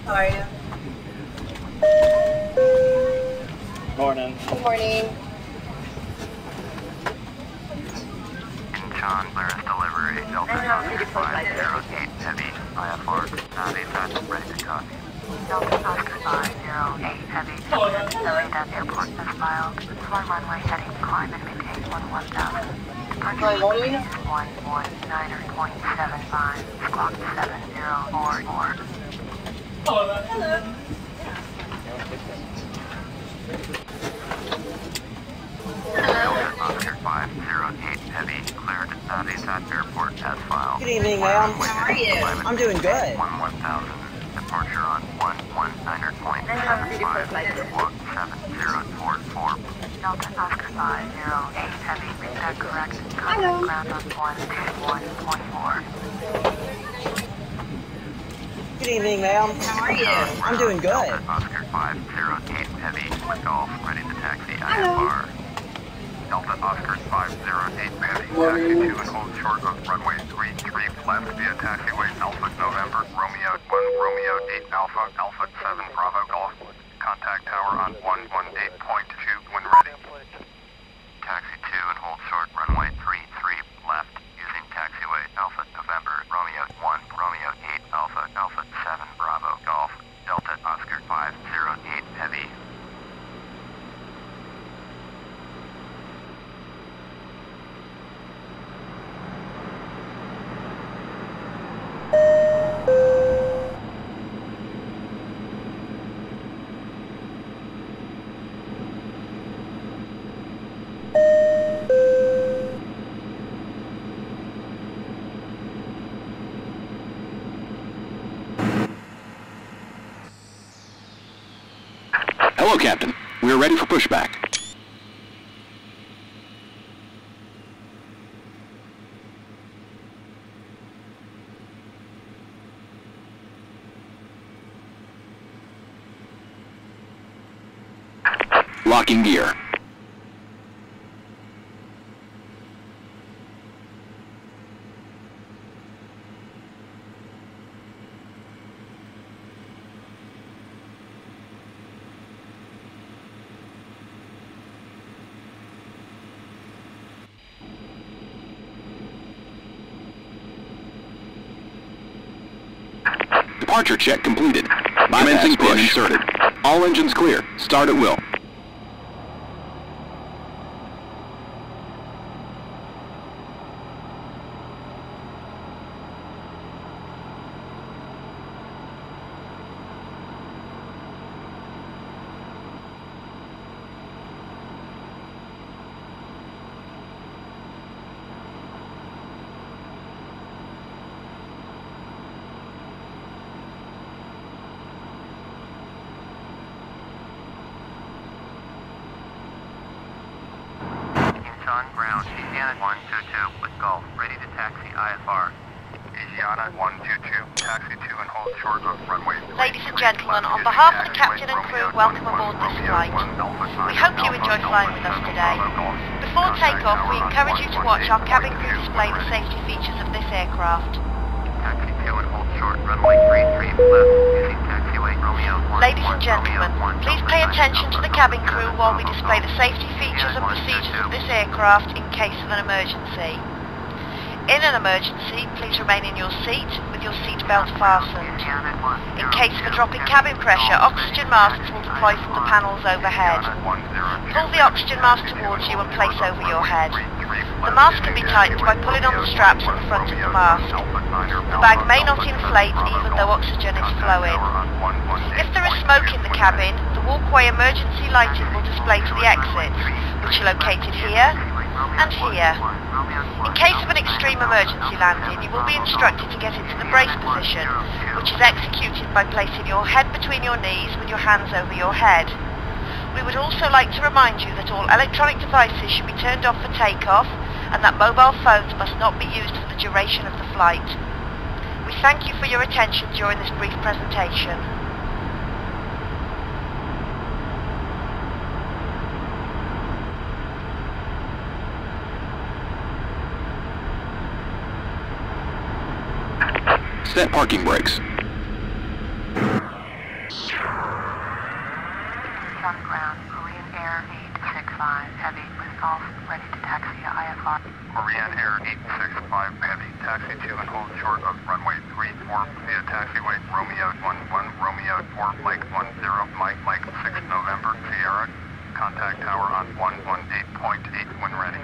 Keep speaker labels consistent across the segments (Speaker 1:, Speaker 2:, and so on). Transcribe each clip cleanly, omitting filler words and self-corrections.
Speaker 1: How are you?
Speaker 2: Morning.
Speaker 1: Good morning.
Speaker 3: Incheon, Claris delivery, Delta Oscar 508 Heavy, IFR, Navi Fed, ready to copy. Delta Oscar 508 Heavy, Narita Airport as filed, fly runway heading climb and maintain 1000.
Speaker 1: Hi, morning.
Speaker 3: 119.75, squawk 7044.
Speaker 1: Hello.
Speaker 3: Delta Oscar 508 Heavy, cleared Navi Airport as filed.
Speaker 4: Good evening, ma'am.
Speaker 1: How are you?
Speaker 4: I'm doing good.
Speaker 3: 1000. Departure on 119.75, squawk 7044. Delta Oscar 508 Heavy, read that correct. Contact ground on 121.4.
Speaker 4: Good evening, ma'am.
Speaker 1: How are you?
Speaker 4: I'm doing good.
Speaker 3: Delta Oscar 508 Heavy, with Golf, ready to taxi IFR. Delta Oscar 508 Heavy, taxi to and hold short of runway 33 left via taxiway Alpha November, Romeo 1, Romeo 8 Alpha, Alpha 7 Bravo Golf. Contact tower on 118.2 when ready. Taxi to and hold short runway 33 left using taxiway Alpha November, Romeo 1, Romeo 8 Alpha, Alpha 7 Bravo Golf. Delta Oscar 508 Heavy.
Speaker 5: Hello, Captain. We are ready for pushback. Locking gear. Departure check completed. Commencing pin inserted. All engines clear. Start at will.
Speaker 3: On ground, Asiana 122 with Golf, ready to taxi IFR. Asiana 122, taxi to and hold short of runway 3.
Speaker 6: Ladies and gentlemen, on behalf of the captain and crew, welcome aboard this flight. We hope you enjoy flying with us today. Before takeoff, we encourage you to watch our cabin crew display the safety features of this aircraft.
Speaker 3: Taxi to and hold short, runway 33 left, using taxiway Romeo 1.
Speaker 6: Ladies and gentlemen, please pay attention to the cabin crew while we display the safety features and procedures of this aircraft in case of an emergency. In an emergency, please remain in your seat with your seat belt fastened. In case of a drop in cabin pressure, oxygen masks will deploy from the panels overhead. Pull the oxygen mask towards you and place over your head. The mask can be tightened by pulling on the straps at the front of the mask. The bag may not inflate even though oxygen is flowing. If there is smoke in the cabin, the walkway emergency lighting will display to the exits, which are located here and here. In case of an extreme emergency landing, you will be instructed to get into the brace position, which is executed by placing your head between your knees with your hands over your head. We would also like to remind you that all electronic devices should be turned off for takeoff and that mobile phones must not be used for the duration of the flight. We thank you for your attention during this brief presentation.
Speaker 5: Set parking brakes.
Speaker 3: IFR. Korean Air 865 Heavy, taxi to and hold short of runway 34 via taxiway Romeo 11, Romeo 4, Mike 10, Mike 6 November, Sierra. Contact tower on 118.8 when ready.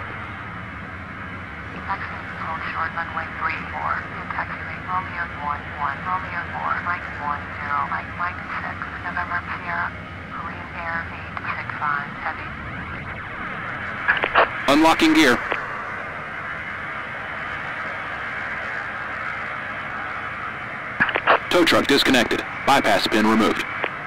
Speaker 3: Taxi to hold short runway 34 via taxiway Romeo 11, Romeo 4, Mike 10, Mike 6 November, Sierra. Korean Air 865 Heavy.
Speaker 5: Unlocking gear. Tow truck disconnected. Bypass pin removed.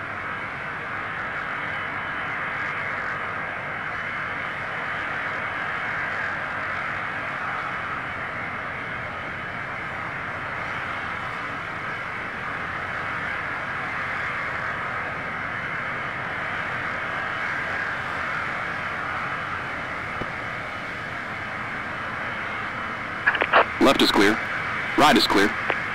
Speaker 5: Left is clear. Right is clear.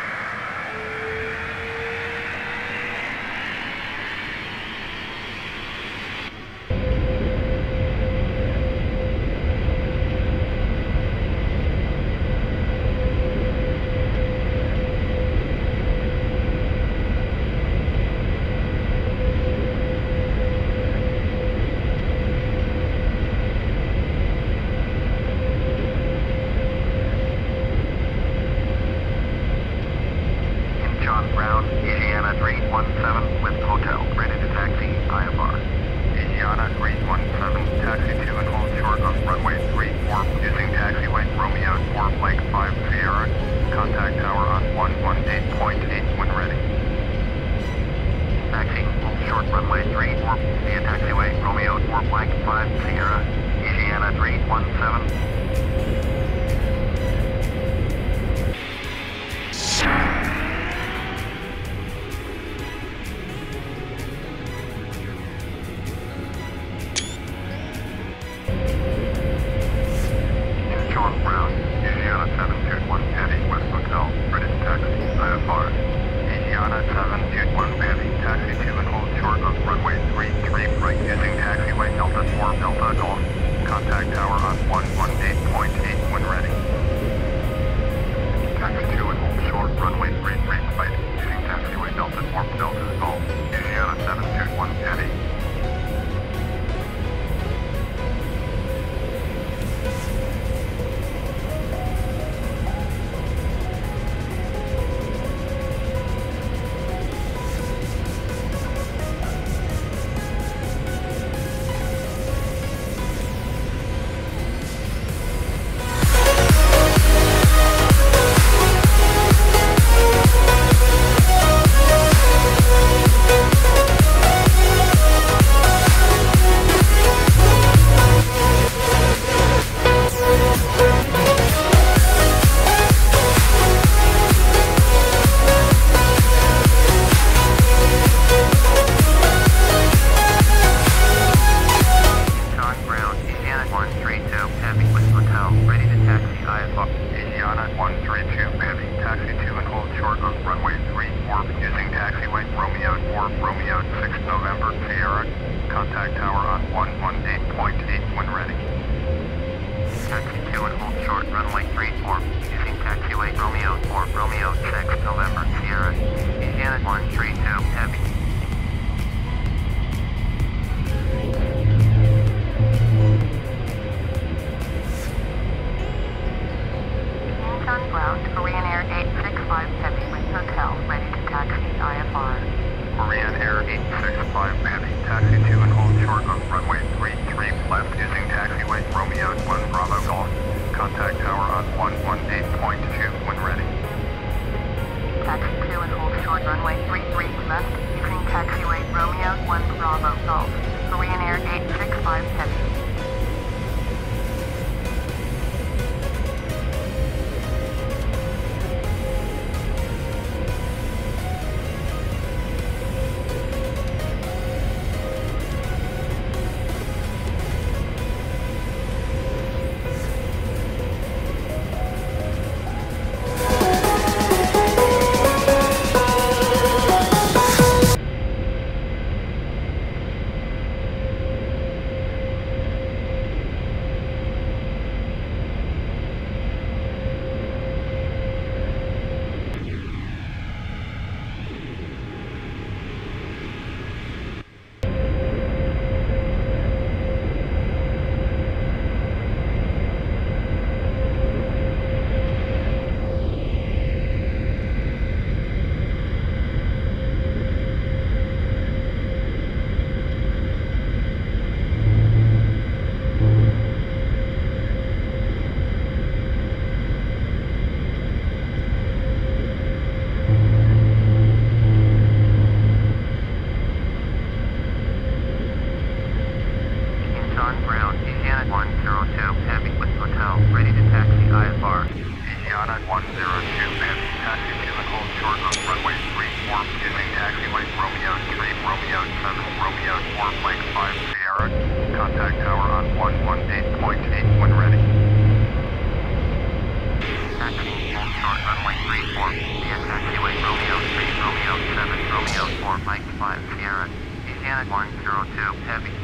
Speaker 3: Korean Air 865 Heavy with hotel, ready to taxi IFR. Korean Air 865 Heavy, taxi to and hold short of runway 33 left using taxiway Romeo 1 Bravo Golf. Contact tower on 118.2 when ready. Taxi to and hold short runway 33 taxi 2 and hold short of runway 34 using taxiway Romeo 3, Romeo 7, Romeo 4, Mike 5 Sierra. Contact tower on 118.8 when ready. Taxi, hold short runway 34 via taxiway Romeo 3, Romeo 7, Romeo 4, Mike 5 Sierra. Easiana 102, heavy.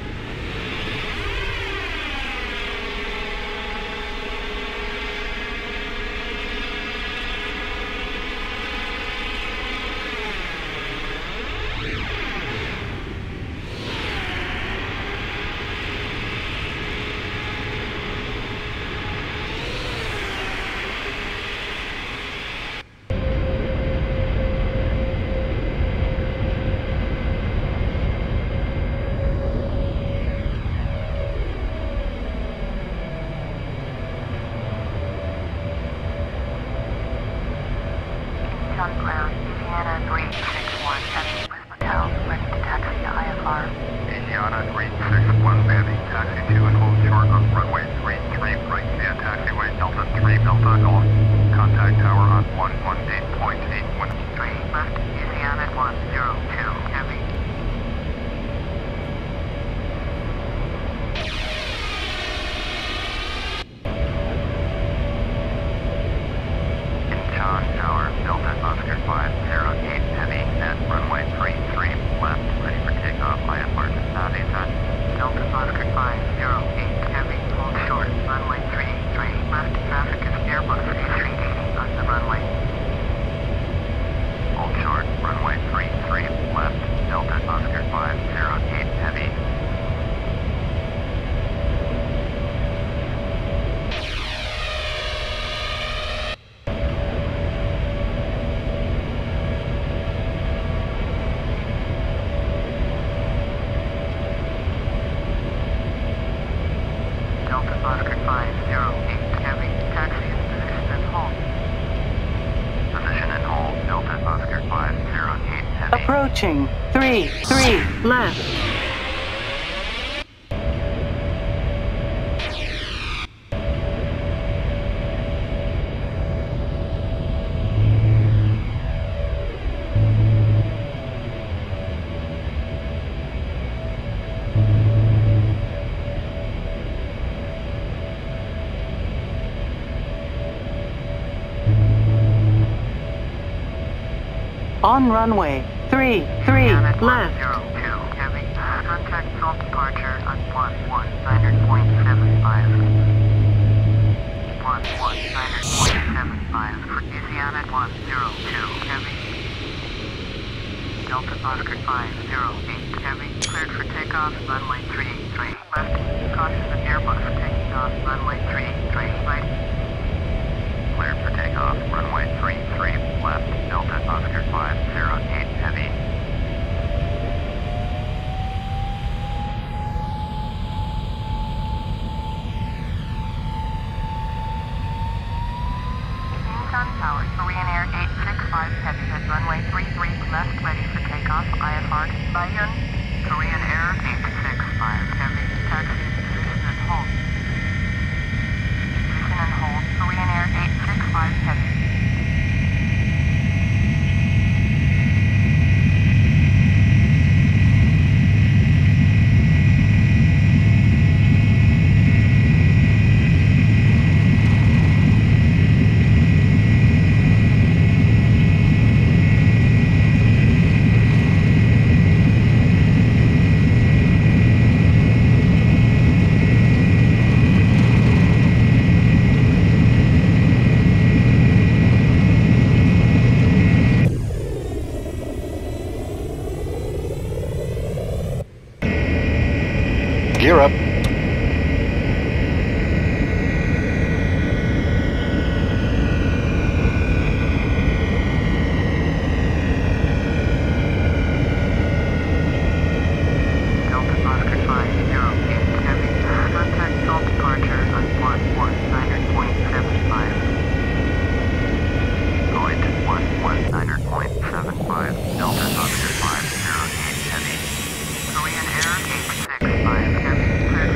Speaker 7: On ground, Easiana 361 Heavy with Hotel, ready to taxi to IFR.
Speaker 3: Easiana 361 Heavy, taxi 2 and hold short of runway 33 right via taxiway Delta 3 Delta Golf. Contact tower on 118.8 when
Speaker 7: 3 left, Easiana 102 Heavy.
Speaker 3: Incheon Tower, Delta Oscar 508 Heavy at runway 33 left, ready for takeoff, IFR to Navisa.
Speaker 7: Delta Oscar 508 Heavy, hold short, runway 33 left, traffic is Airbus A380 on the runway.
Speaker 3: Hold short, runway 33 left, Delta Oscar 508 Heavy.
Speaker 7: Delta Oscar 508 Heavy, taxi in position and hold.
Speaker 3: Position and hold, Delta Oscar 508 Heavy.
Speaker 8: Approaching 3 left. On runway 33
Speaker 7: Easiana
Speaker 8: left.
Speaker 7: 102 Heavy, contact Salt departure on 119.75. 119.75 for Easiana 102 Heavy. Delta Oscar 508 Heavy, cleared for takeoff, runway 33 left. Caution of Airbus taking off, runway 33 right.
Speaker 3: Cleared for takeoff, runway 33 left, Delta Oscar 508 Heavy.
Speaker 7: Incheon Tower, Korean Air 865 Heavy at runway 33 left, ready for takeoff, IFR to Bayun. Korean Air 865 Heavy, taxi in position and hold. Position and hold, Korean Air 865 Heavy.
Speaker 5: Gear up.
Speaker 7: Delta Oscar 508 Heavy, contact Salt departure on 119.75.
Speaker 3: Going to 119.75, Delta Oscar 508 Heavy.
Speaker 7: Korean Air 865 Heavy, cleared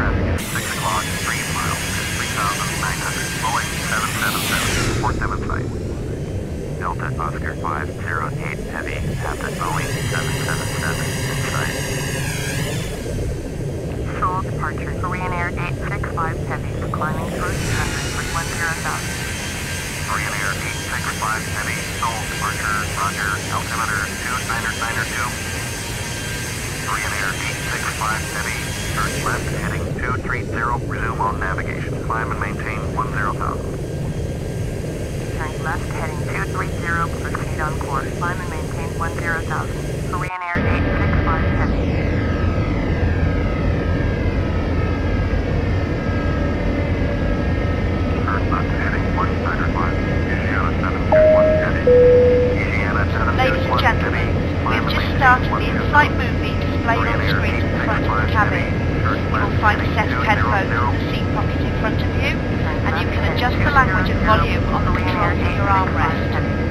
Speaker 3: traffic is 6 o'clock, 3 miles, 3,900, Boeing 777, 47 site. Delta Oscar 508 Heavy, after Boeing 777 in sight.
Speaker 7: Seoul departure, Korean Air 865 Heavy, climbing through 200 for 10,000.
Speaker 3: Korean Air 865 Heavy, Seoul departure, roger, altimeter 29902. Korean Air 865 Heavy, turn left heading 230, resume on navigation, climb and maintain 10,000.
Speaker 7: Turn left heading 230, proceed on course, climb and maintain 10,000. Korean Air 865 Heavy.
Speaker 3: Turn left heading 195, Louisiana 721 Heavy. Louisiana 721
Speaker 6: Ladies and gentlemen, we have just started the in-flight movie displayed on the screen at the front of the cabin. You will find a set of headphones in the seat pocket in front of you, and you can adjust the language and volume on the controls of your armrest.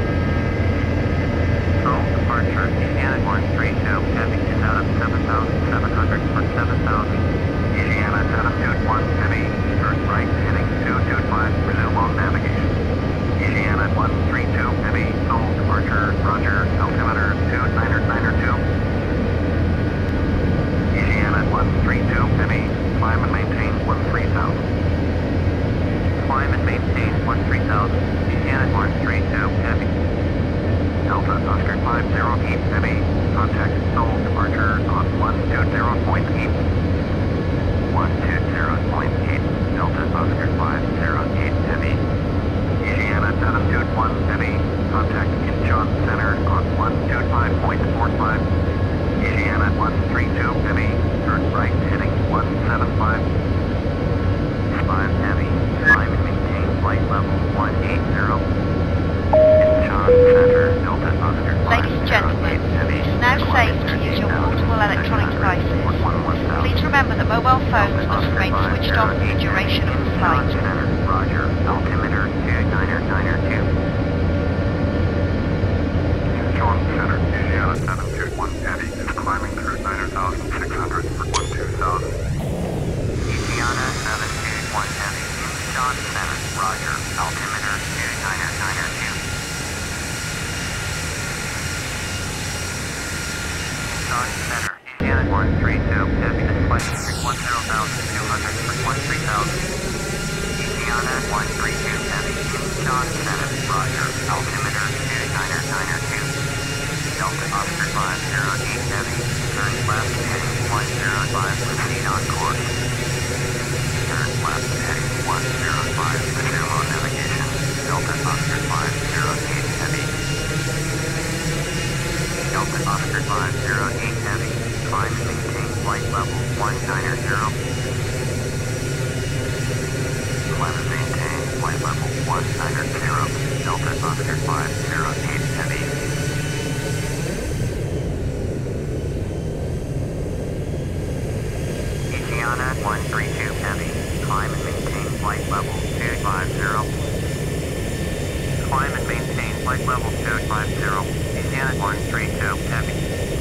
Speaker 3: Seoul departure, Louisiana 132 Heavy is out of 7,700 for 7,000. Louisiana 721 Heavy, turn right heading 225, resume on navigation. Louisiana 132 Heavy, Seoul departure, roger, altimeter 29902. Louisiana 132 Heavy, climb and maintain 13,000. Climb and maintain 13,000. Louisiana 132 Heavy. Delta Oscar 508 Heavy, contact Seoul departure on 120.8. 120.8, Delta Oscar 508 Heavy. Louisiana 721 Heavy, contact Incheon Center on 125.45. Louisiana 132 Heavy, turn right heading 175. 5 Heavy, climb and maintain flight level 180. Incheon Center, Delta Oscar 508
Speaker 6: Ladies and gentlemen,
Speaker 3: Heavy.
Speaker 6: it is now safe to use your portable electronic devices. Please remember that mobile phones must remain switched off for the duration of the flight.
Speaker 3: Roger, altimeter 29902. Incheon Center, Louisiana 721 Heavy is climbing through 9,600 for 12,000. Louisiana 721 Heavy, Incheon Center, roger, altimeter 29902. Incheon Center, Louisiana 132 Heavy is climbing through 10,200 for 13,000. Louisiana 132 Heavy, Incheon Center, roger, altimeter 29902. Delta Oscar 508 Heavy, turn left heading 105, proceed on course. Turn left heading 105, resume on navigation. Delta Oscar 508 Heavy. Delta Oscar 508 Heavy, climb and maintain flight level 190. Climb and maintain flight level 190. Delta Oscar 508 Heavy. Louisiana 132 Heavy, climb and maintain flight level 250. Climb and maintain flight level 250. Louisiana 132 Heavy.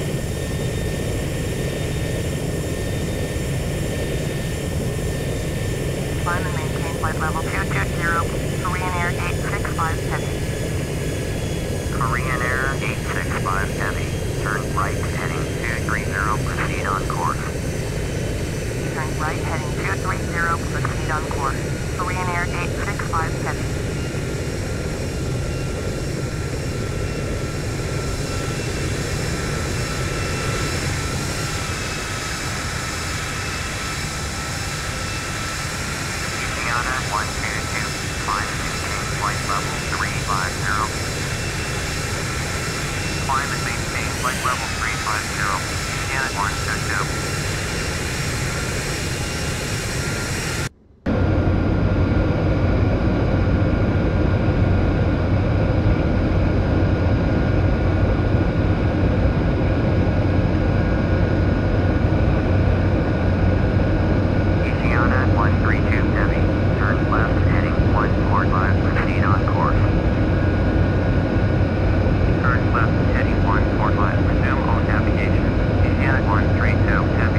Speaker 7: Climb and maintain flight level 220, Korean Air 865 Heavy.
Speaker 3: Korean Air 865 Heavy, turn right heading 230, proceed on course.
Speaker 7: Turn right heading 230, proceed on course. Korean Air 865 Heavy.
Speaker 3: Louisiana 122, climb and maintain flight level 350. Climb and maintain flight level 350. Louisiana 122. Resume on navigation. Louisiana 132 Heavy.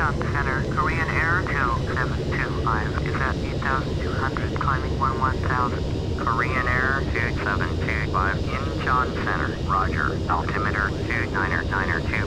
Speaker 7: Incheon Center, Korean Air 2725 is at 8,200, climbing 1000.
Speaker 3: Korean Air 2725, Incheon Center, roger. Altimeter 2992.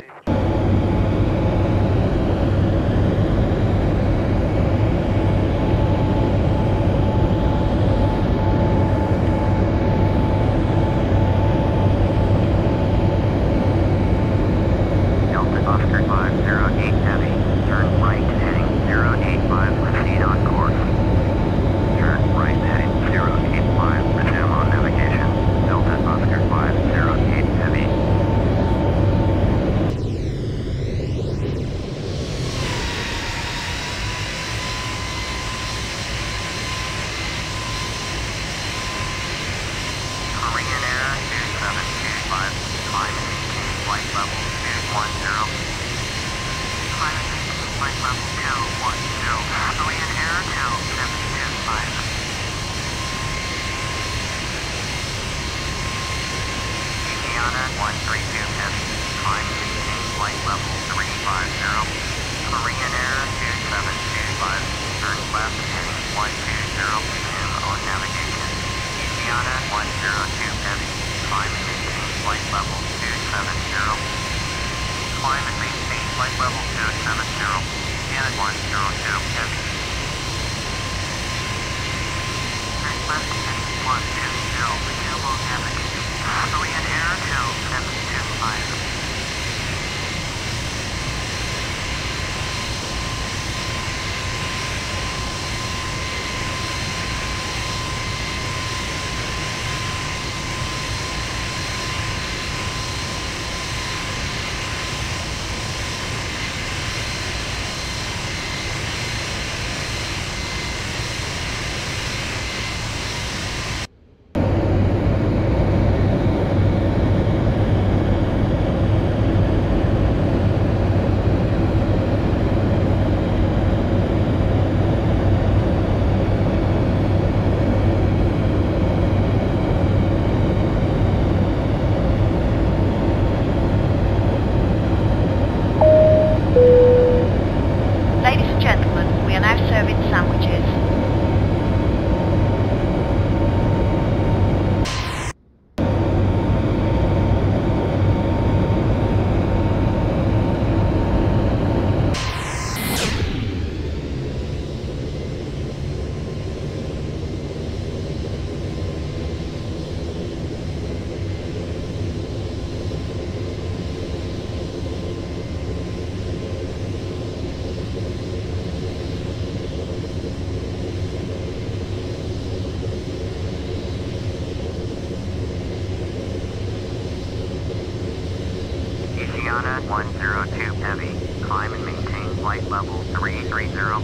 Speaker 3: Asiana 102 Heavy, climb and maintain flight level 330.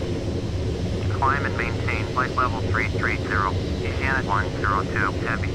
Speaker 3: Climb and maintain flight level 330. Asiana 102 Heavy.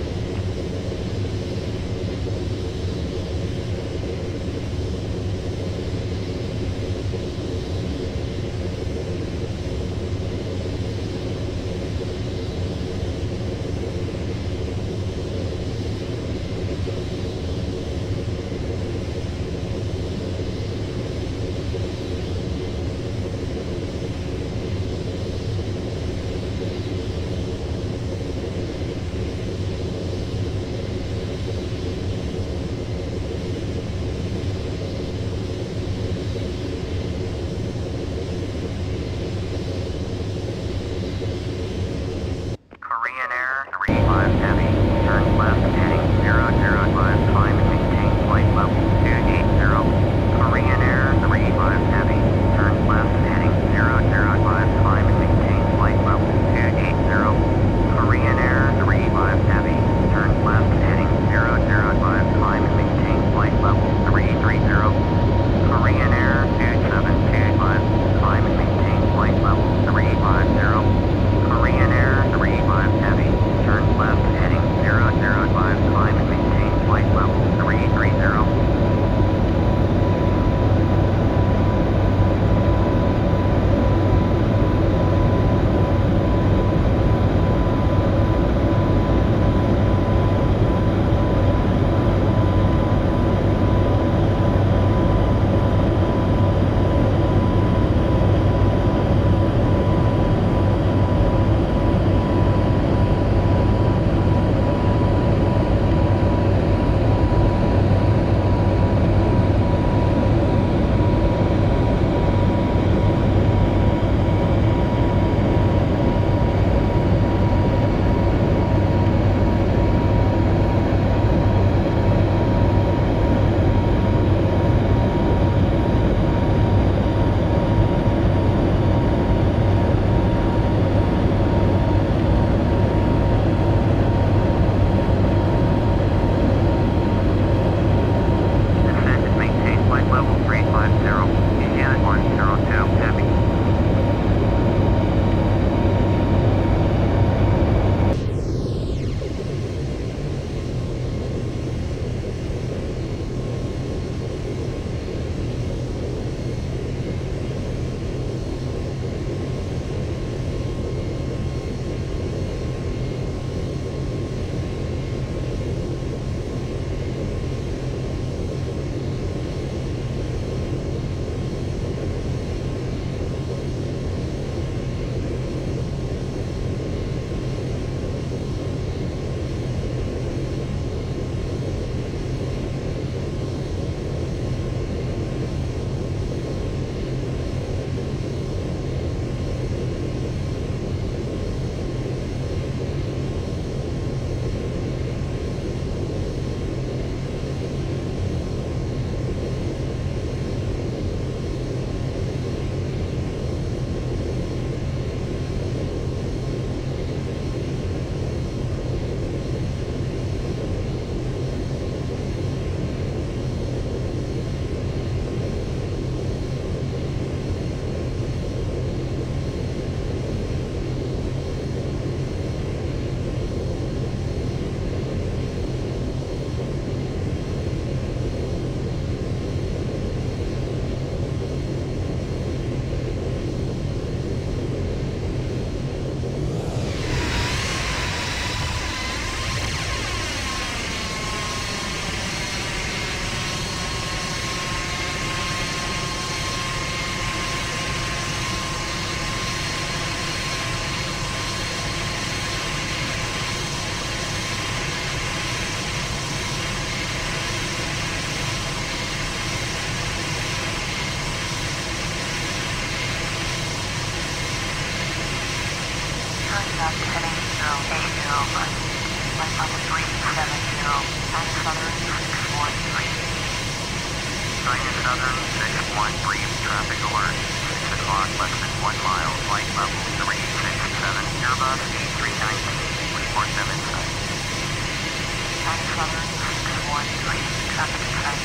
Speaker 7: left heading 080, left on 370, and southern 613.
Speaker 3: China Southern 613, traffic alert. 6 o'clock, less than 1 mile, flight level 367, Airbus A319, report them inside.
Speaker 7: China Southern 613, traffic inside.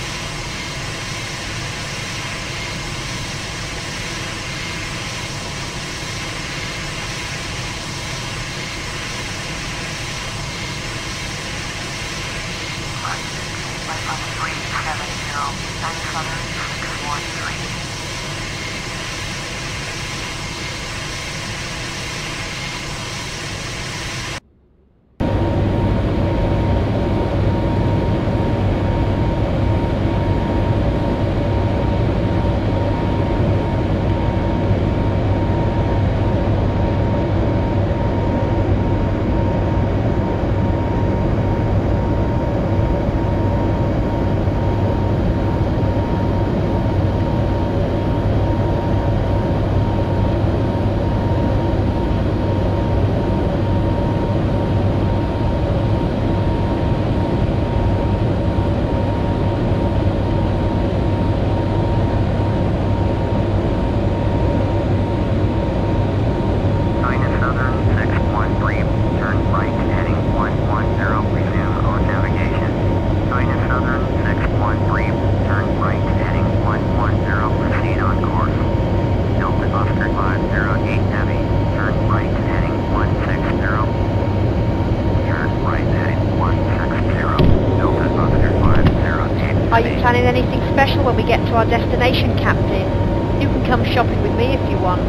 Speaker 7: Left on 370, and southern 613.
Speaker 6: Are you planning anything special when we get to our destination, Captain? You can come shopping with me if you want.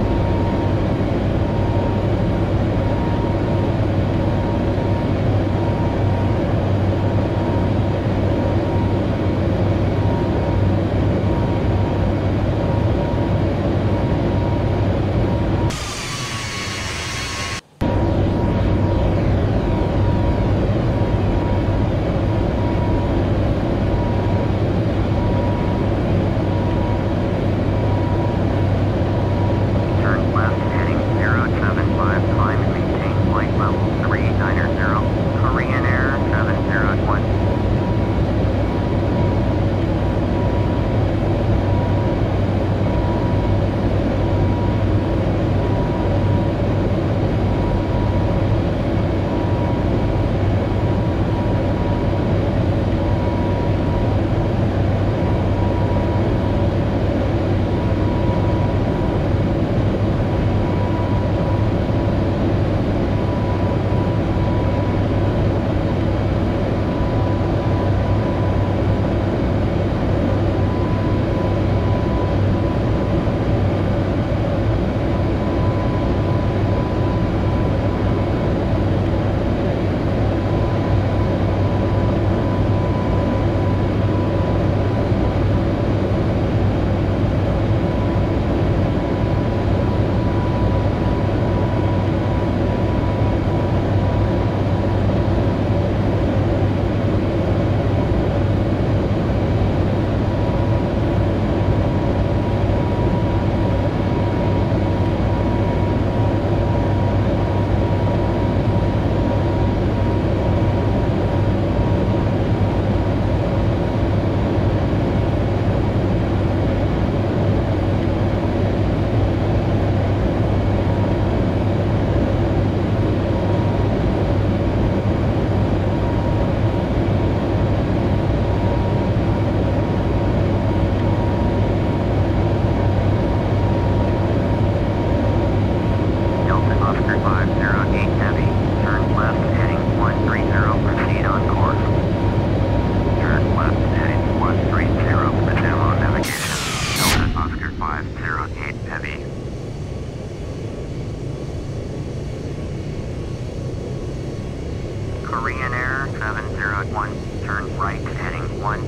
Speaker 3: Korean Air 701, turn right heading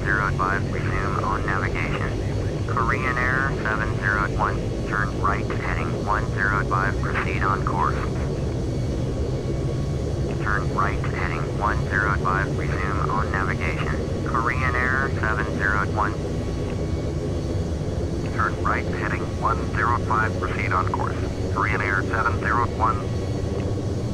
Speaker 3: 105, resume on navigation. Korean Air 701, turn right heading 105, proceed on course. Turn right heading 105, resume on navigation. Korean Air 701, turn right heading 105, proceed on course. Korean Air 701.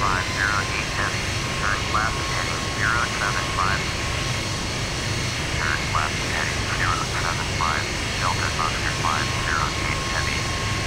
Speaker 3: Heavy. Turn left heading 075. Turn left heading 075. Delta Oscar 508 Heavy.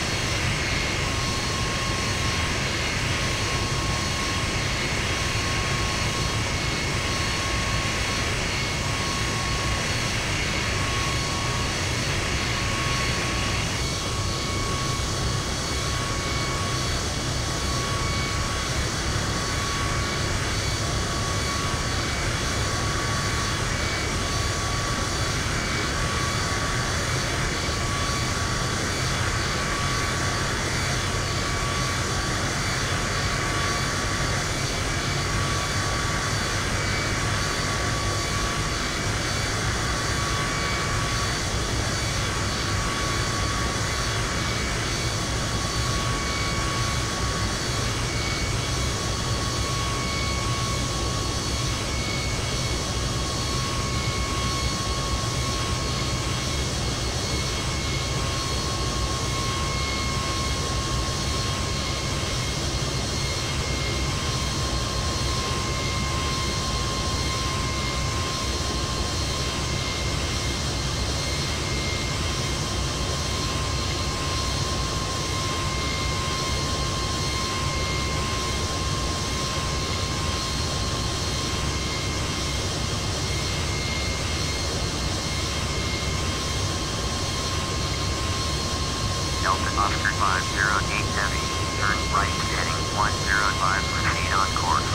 Speaker 3: Delta Oscar 508 Heavy. Turn right heading 105. Proceed on course.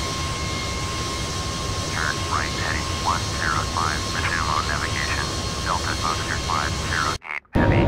Speaker 3: Turn right heading 105. Resume on navigation. Delta Oscar 508 Heavy.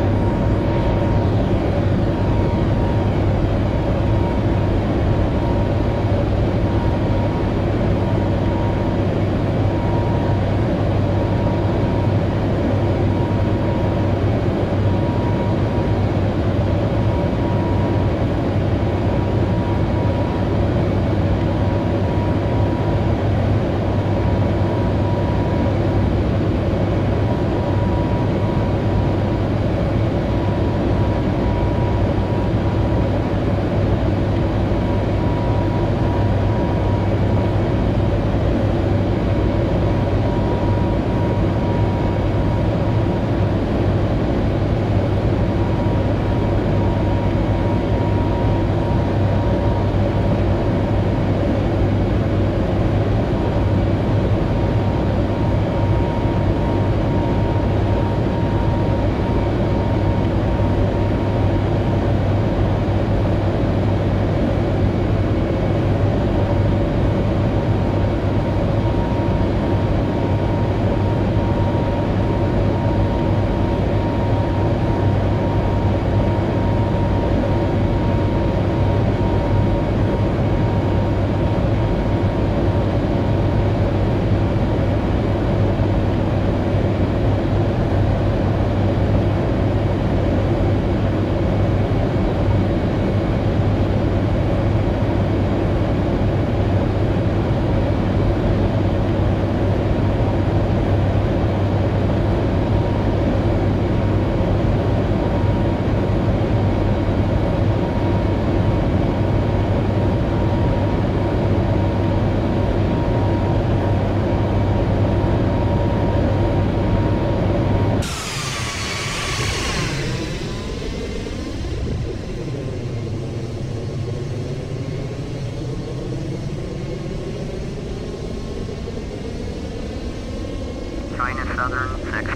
Speaker 3: China Southern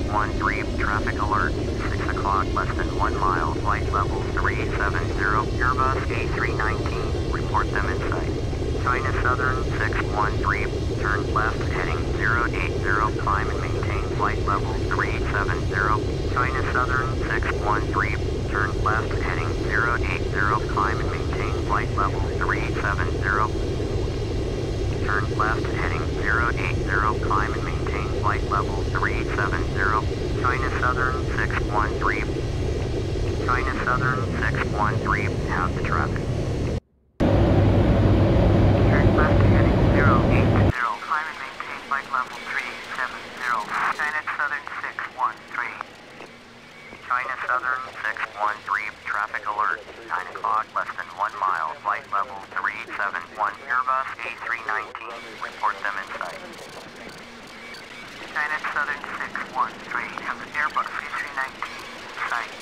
Speaker 3: 613, traffic alert, 6 o'clock, less than 1 mile, flight level 370, Airbus A319, report them in sight. China Southern 613, turn left, heading 080, climb and maintain flight level 370. China Southern 613, turn left, heading 080, climb and maintain flight level 370. Turn left, heading 080, climb and maintain flight level 370. China Southern 613. China Southern 613, have the traffic. Turn left, heading 080, climb and maintain flight level 370. China Southern 613. China Southern 613, traffic alert, 9 o'clock, less than 1 level 371. Airbus A319. Report them in sight.
Speaker 7: China Southern 613. Have Airbus A319 in sight.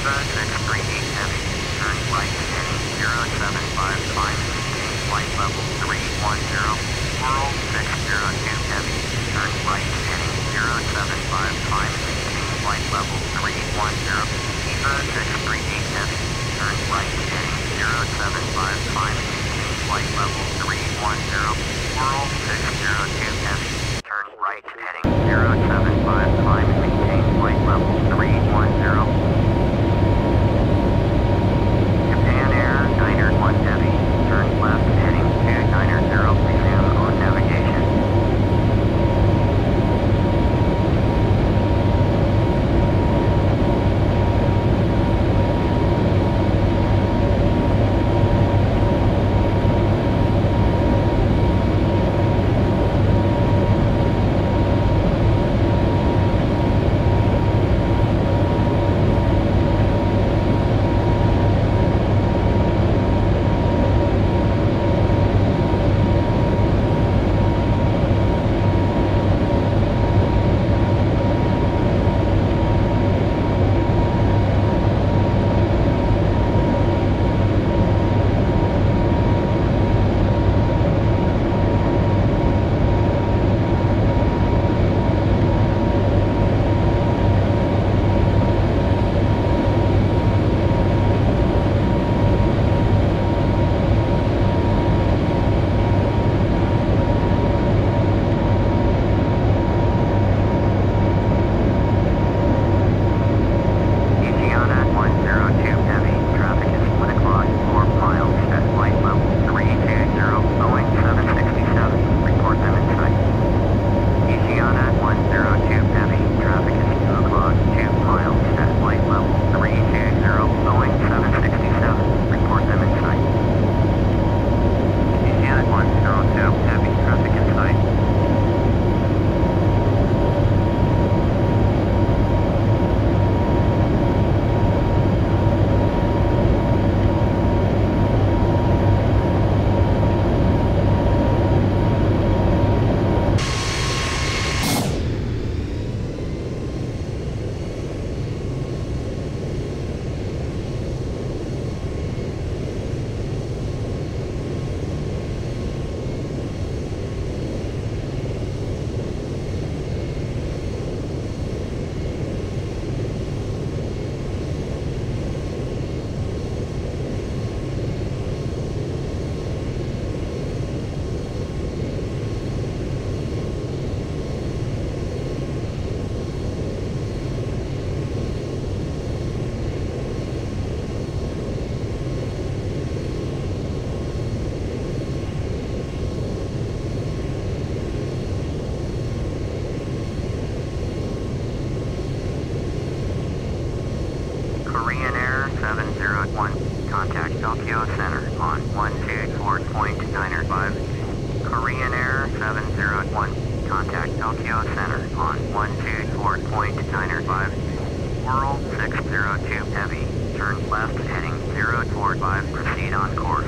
Speaker 3: EVA 638 Heavy, turn right heading 0755, maintain flight level 310. Whirl 602 Heavy, turn right heading 0755, maintain flight level 310. EVA 638 Heavy, turn right heading 0755, maintain flight level 310. Whirl 602 Heavy, turn right heading 0755, maintain flight level 310. Japan Air 901 Heavy, turn left heading 290, resume on navigation. Korean Air 701, contact Tokyo Center on 124.905. Korean Air 701, contact Tokyo Center on 124.905. Whirl 602 Heavy, turn left heading 045, proceed on course.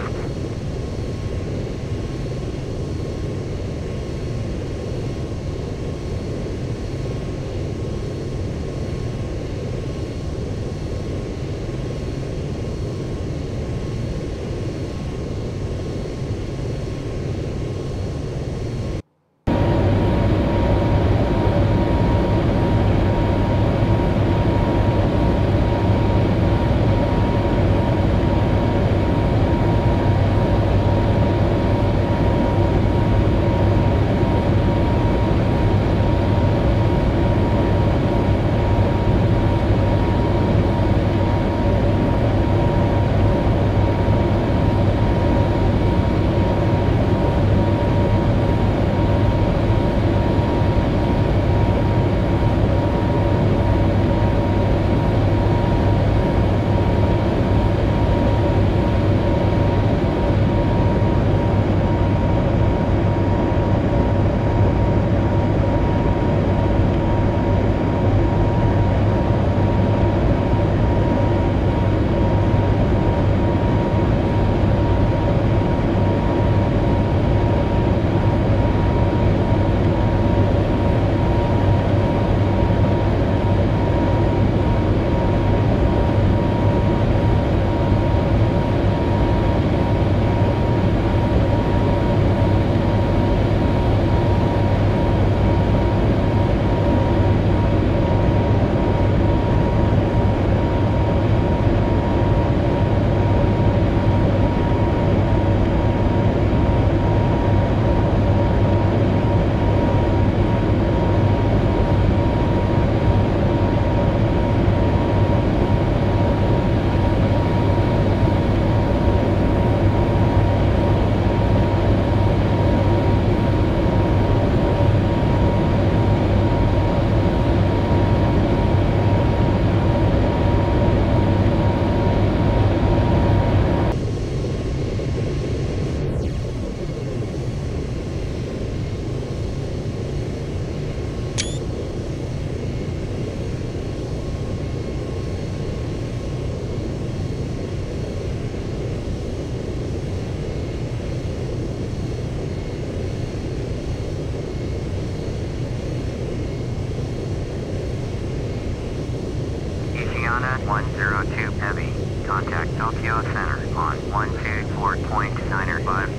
Speaker 3: Asiana 102 Heavy. Contact Tokyo Center on 124.905.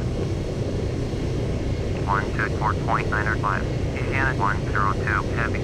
Speaker 3: 124.905. Asiana 102 Heavy.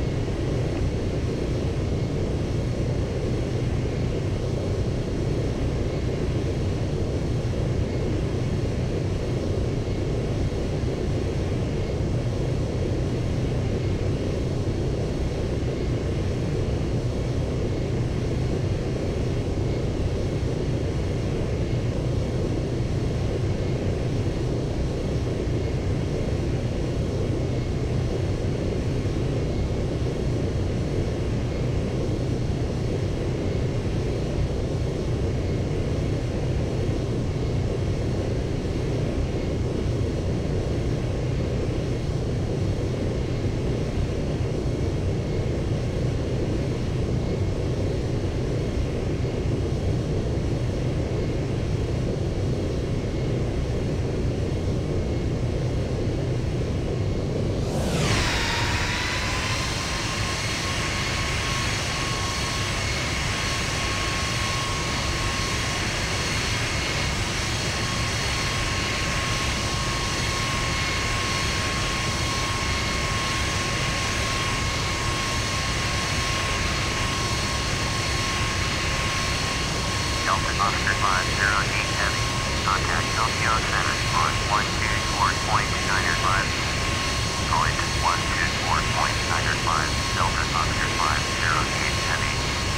Speaker 3: Delta Oscar 508 Heavy. Contact Tokyo Center on 124.905. Point 124.905. Delta Oscar 508 Heavy.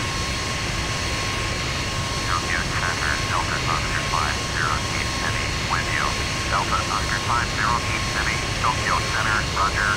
Speaker 3: Tokyo Center, Delta Oscar 508 Heavy. With you. Delta Oscar 508 Heavy. Tokyo Center, Roger.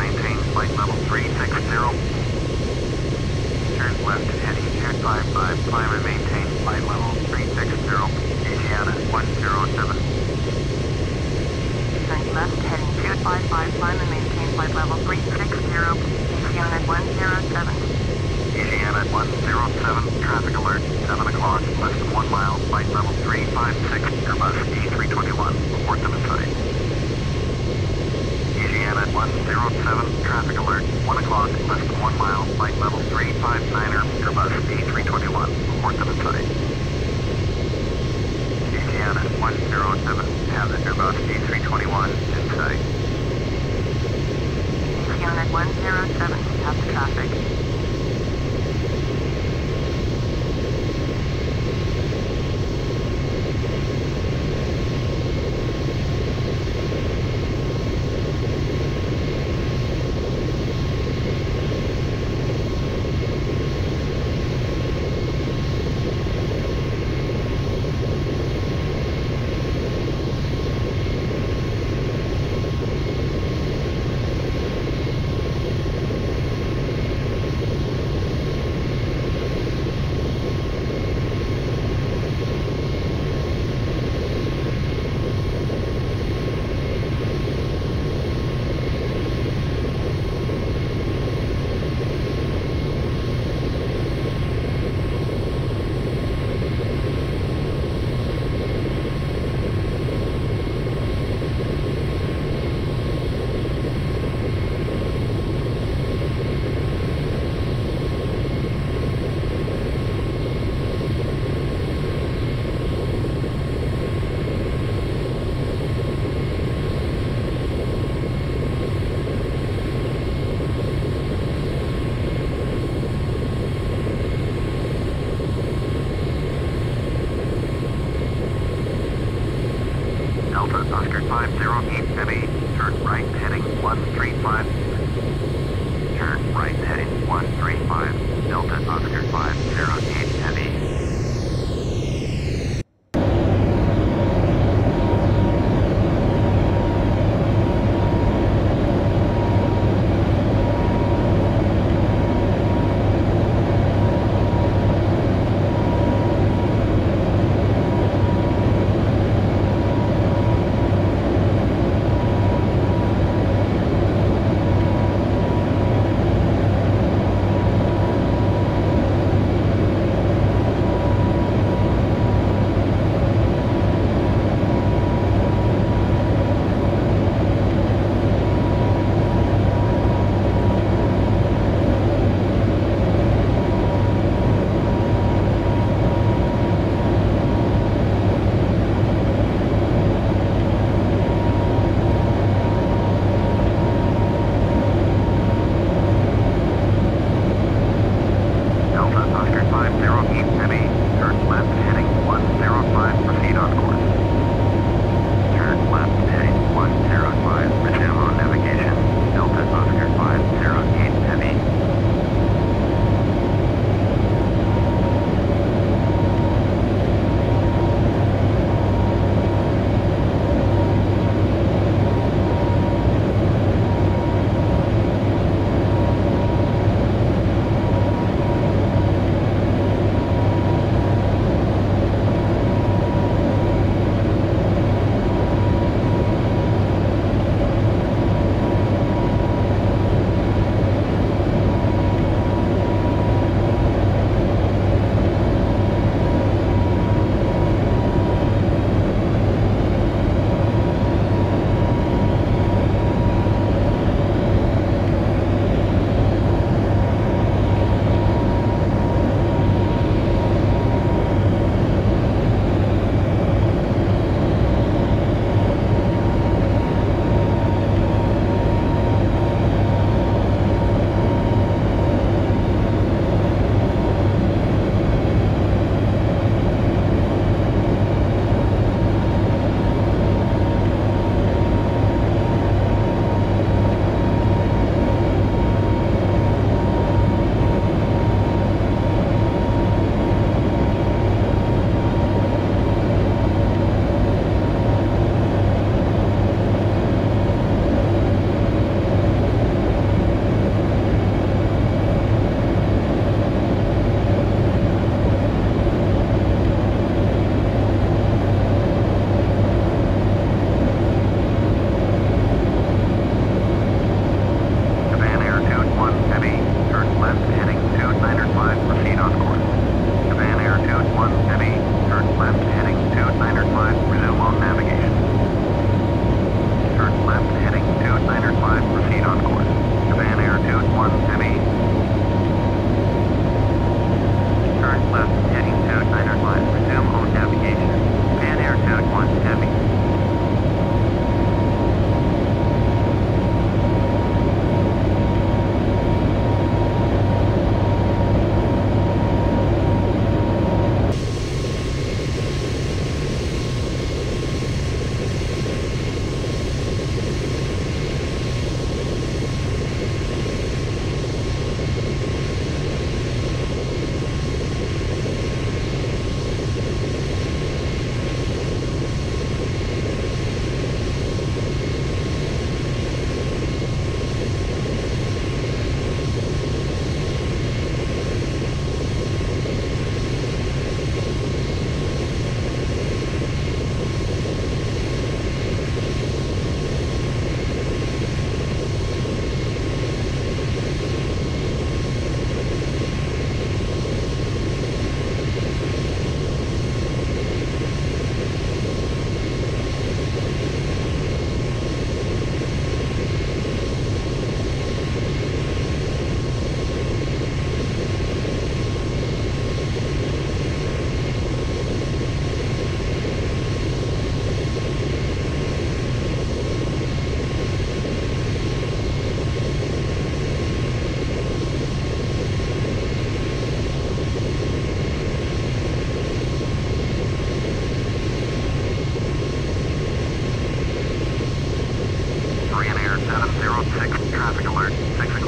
Speaker 3: maintain flight level 360. Turn left heading 255, climb and maintain flight level 360, Asiana 107.
Speaker 7: Turn left heading 255, climb and maintain flight level 360, Asiana 107.
Speaker 3: Asiana 107, traffic alert, 7 o'clock, less than 1 mile, flight level 356, Airbus A321, report them in sight. Asiana 107, traffic alert, 1 o'clock, less than 1 mile, flight level 359er, Airbus A321, report them in sight. Asiana 107, have the Airbus A321 in sight.
Speaker 7: Asiana 107, have the traffic.
Speaker 3: Oscar 508 Heavy, turn right heading 135. Turn right heading 135, Delta Oscar 508 Heavy.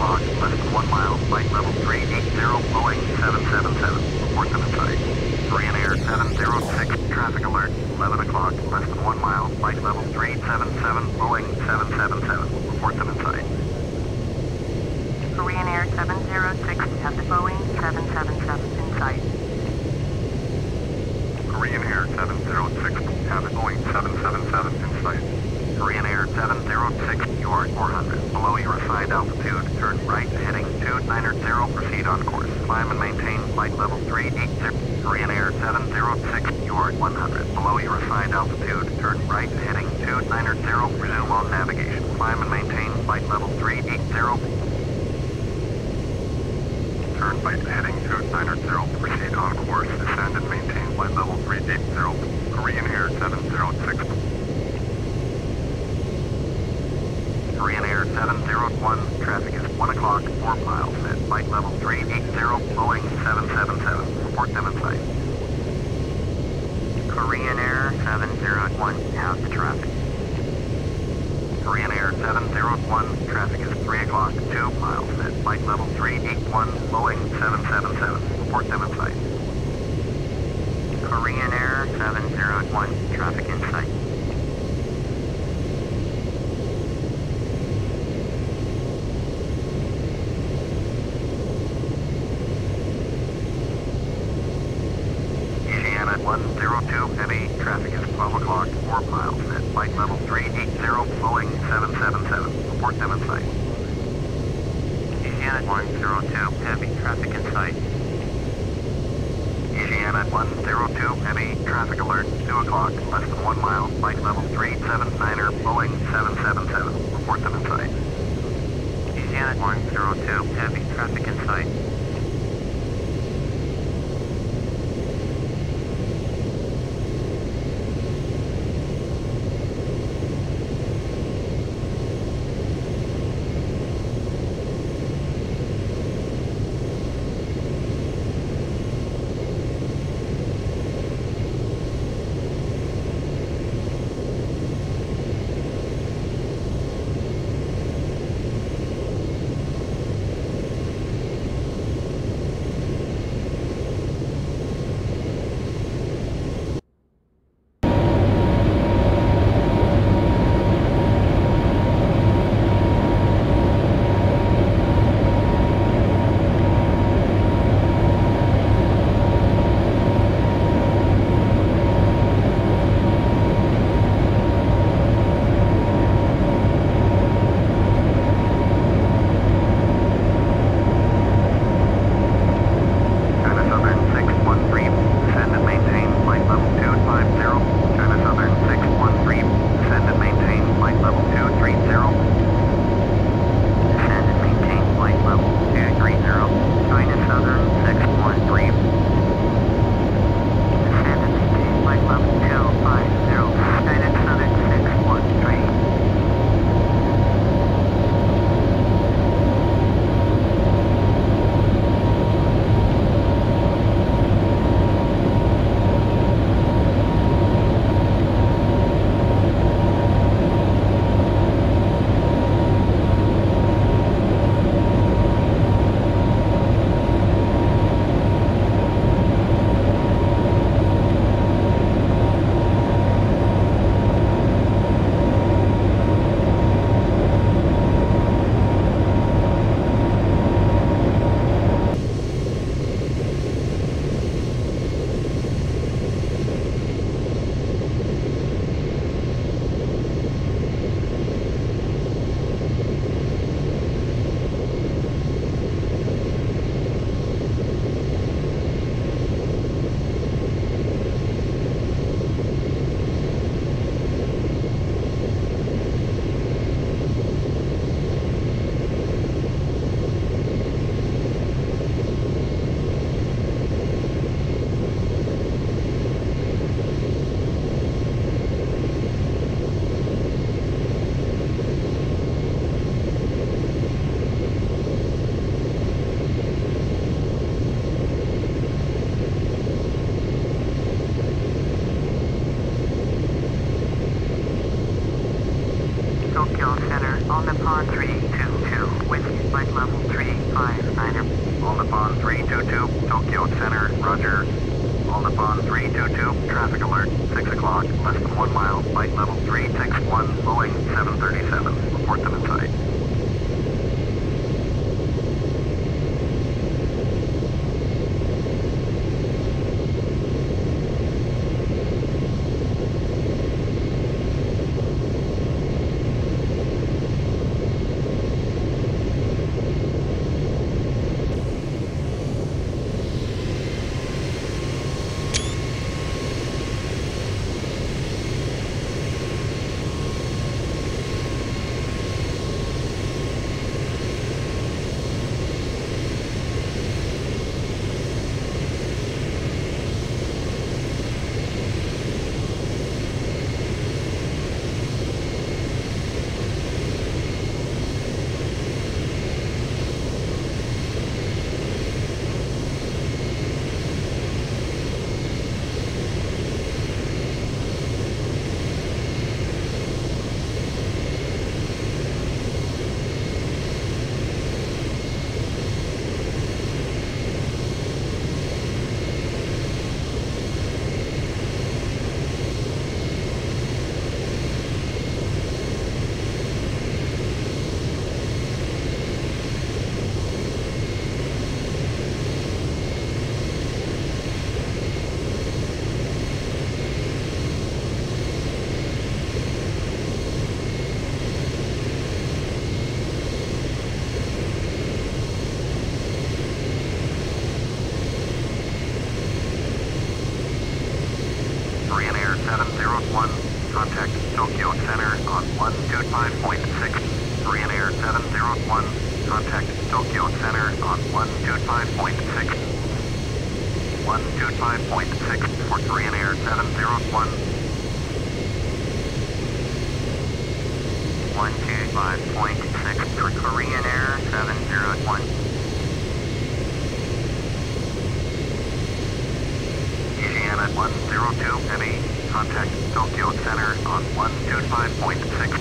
Speaker 3: o'clock, less than 1 mile, flight level 380, Boeing 777. Report them in sight. Korean Air 706, traffic alert, 11 o'clock, less than 1 mile, flight level 377, Boeing 777. Report them in sight.
Speaker 7: Korean Air 706 has the Boeing 777 in sight.
Speaker 3: Korean Air 706, have a Boeing 777 in sight. Korean Air 706, you are at 400. Below your assigned altitude, turn right heading 2990, proceed on course. Climb and maintain flight level 380. Korean Air 706, you are at 100. Below your assigned altitude, turn right heading 2990, resume on navigation. Climb and maintain flight level 380. Turn right heading 2990, proceed on course. Descend and maintain flight level 380. Korean Air 706. Korean Air 701, traffic is 1 o'clock, 4 miles at flight level 380, Boeing 777. Report them in sight. Korean Air 701, how's the traffic? Korean Air 701, traffic is 3 o'clock, 2 miles at flight level 381, Boeing 777. Report them in sight. Korean Air 701, traffic in sight. Asiana 102, heavy, traffic is 12 o'clock, 4 miles at flight level 380, Boeing 777. Report them in sight. Asiana 102, heavy, traffic in sight. Asiana 102, heavy, traffic alert, 2 o'clock, less than 1 mile, flight level 379er, Boeing 777. Report them in sight. Asiana 102, heavy, traffic in sight. Tokyo Center on 125.6. 125.6 for Korean Air 701. 125.6 for Korean Air 701. Asiana 102 Heavy, contact Tokyo Center on 125.6.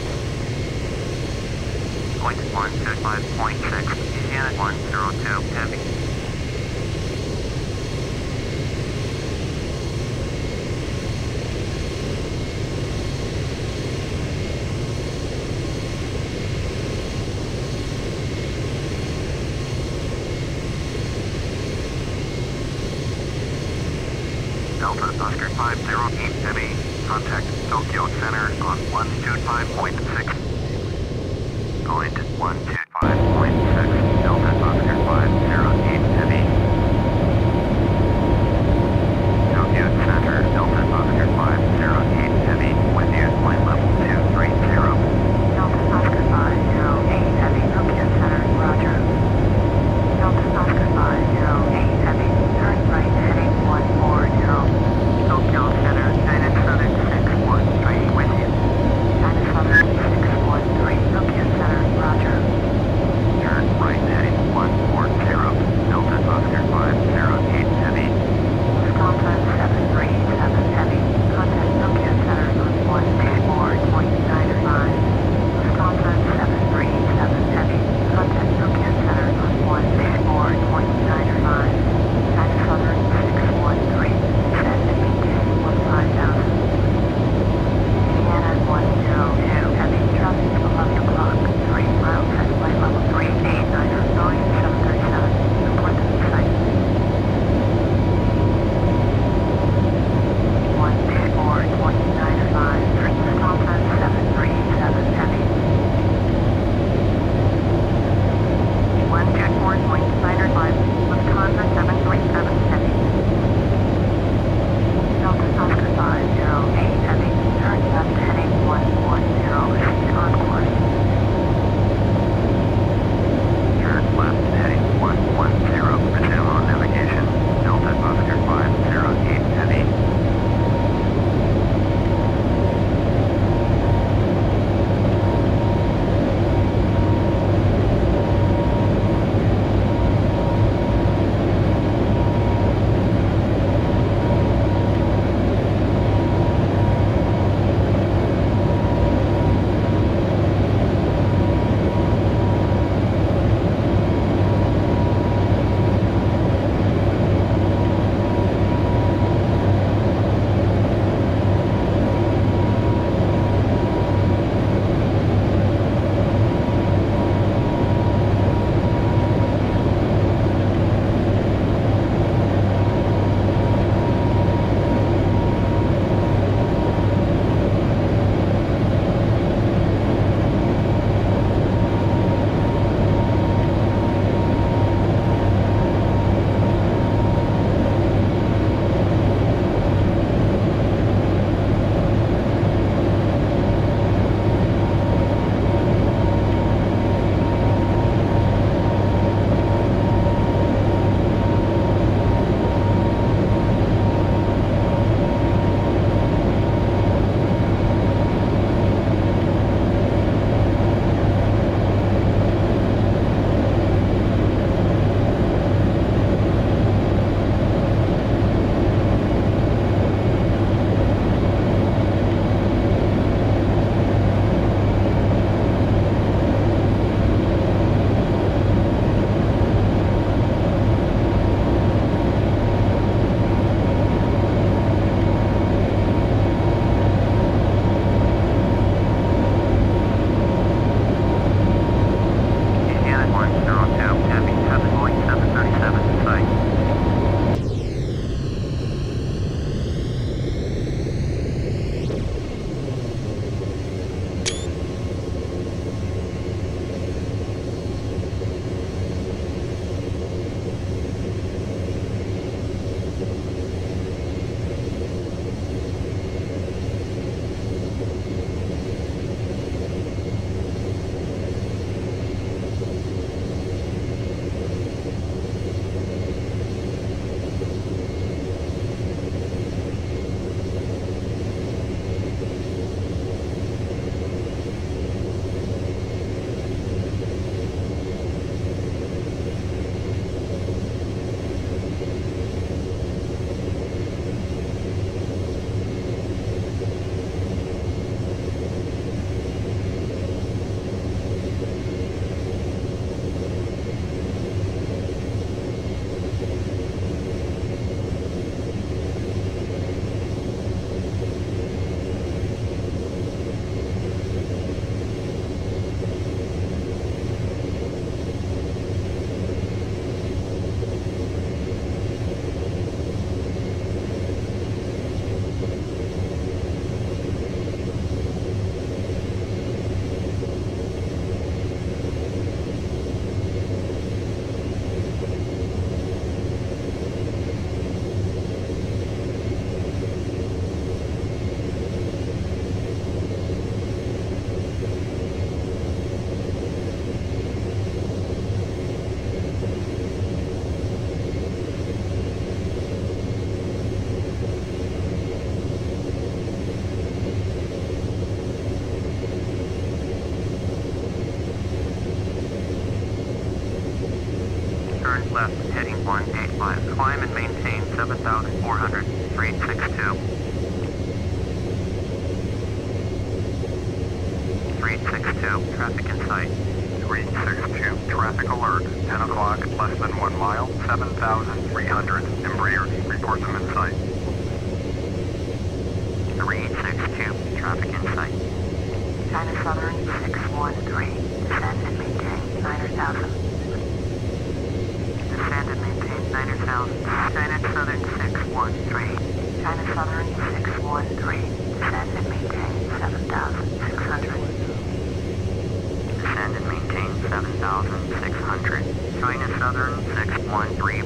Speaker 3: Point 125.6, Asiana 102 Heavy. Delta Oscar 508 Heavy, contact Tokyo Center on 125.6. Point 125.6, Delta Oscar 508 Heavy. Tokyo Center, Delta Oscar 508 Heavy, with you, flight level 230.
Speaker 7: Delta Oscar 508 Heavy, Tokyo Center, roger. Delta Oscar 508 Heavy, turn right heading 140. Tokyo Center, United Southern 613 with you. United Southern 613, Tokyo Center, roger.
Speaker 3: turn left, heading 185. Climb and maintain 7,400. 362. 362, traffic in sight. 362, traffic alert. 10 o'clock, less than 1 mile, 7,300. Embraer, report them in sight. 362, traffic in sight.
Speaker 7: China Southern 613, descend and maintain 9,000.
Speaker 3: Descend and maintain 9,000.
Speaker 7: China Southern 613, China Southern 613, descend and maintain 7,600.
Speaker 3: Descend and maintain 7,600. China Southern 613.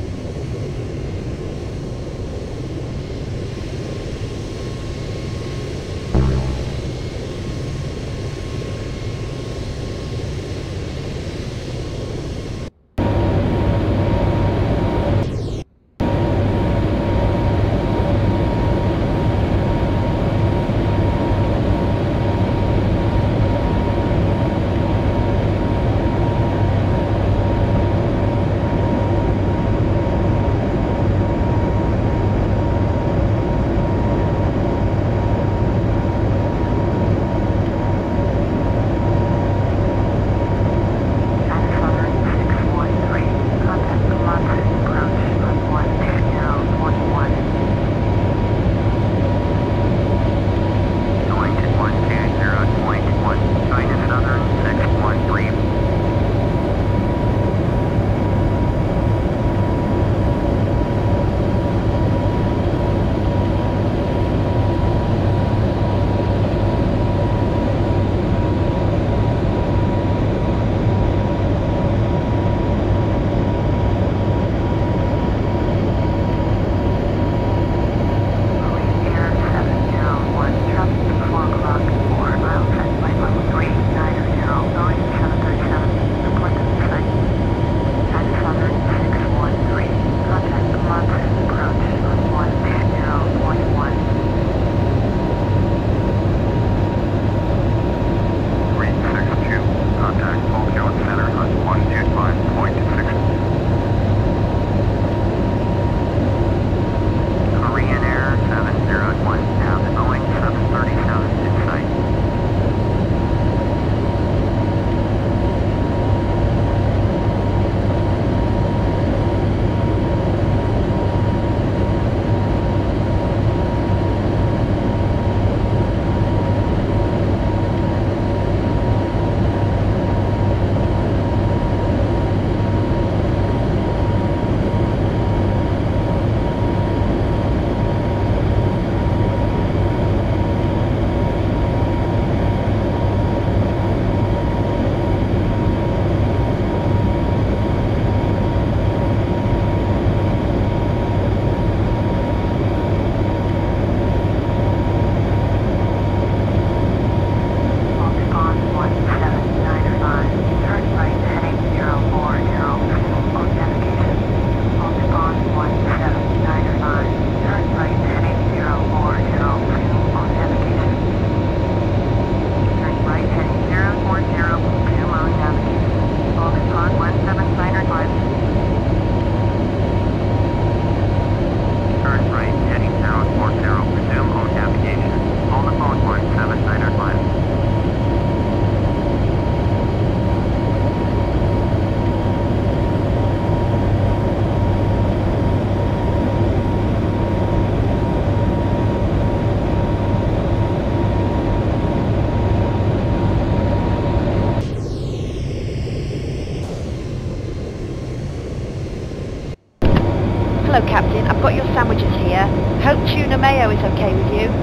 Speaker 6: Hello, Captain. I've got your sandwiches here. Hope tuna mayo is okay with you.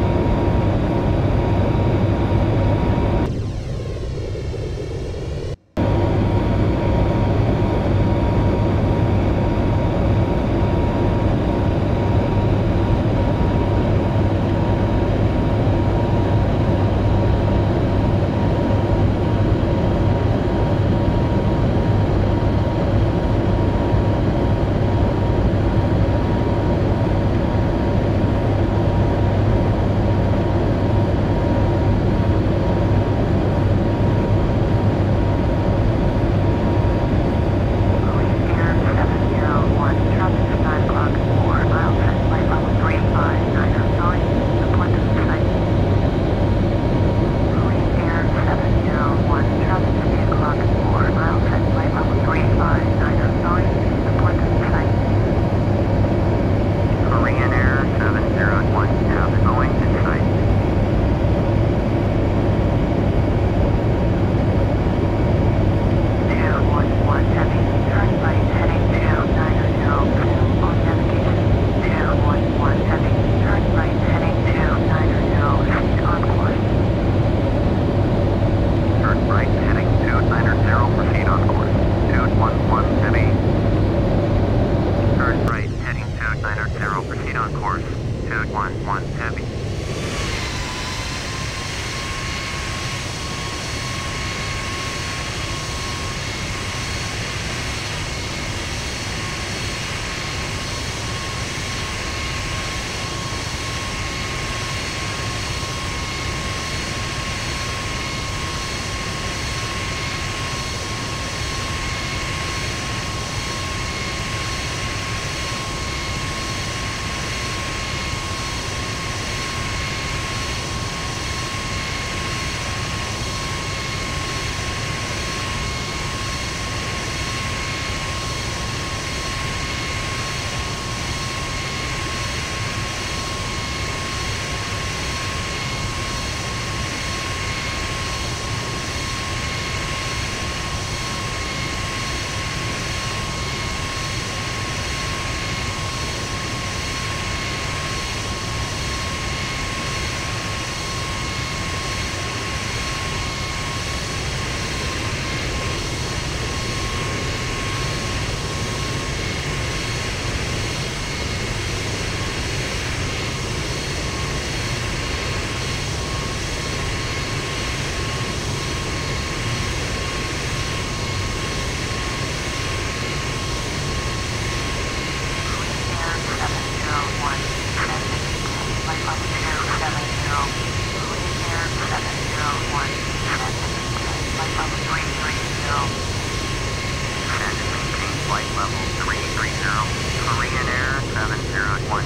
Speaker 3: flight level 330, Korean Air 701.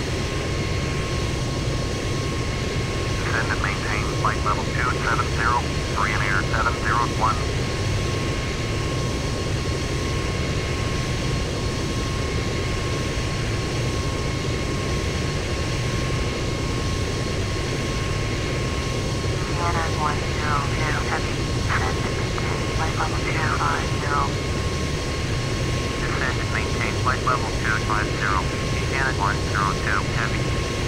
Speaker 3: Descend and maintain flight level 270, Korean Air 701. Descend and maintain flight level 250, Janet 102, heavy.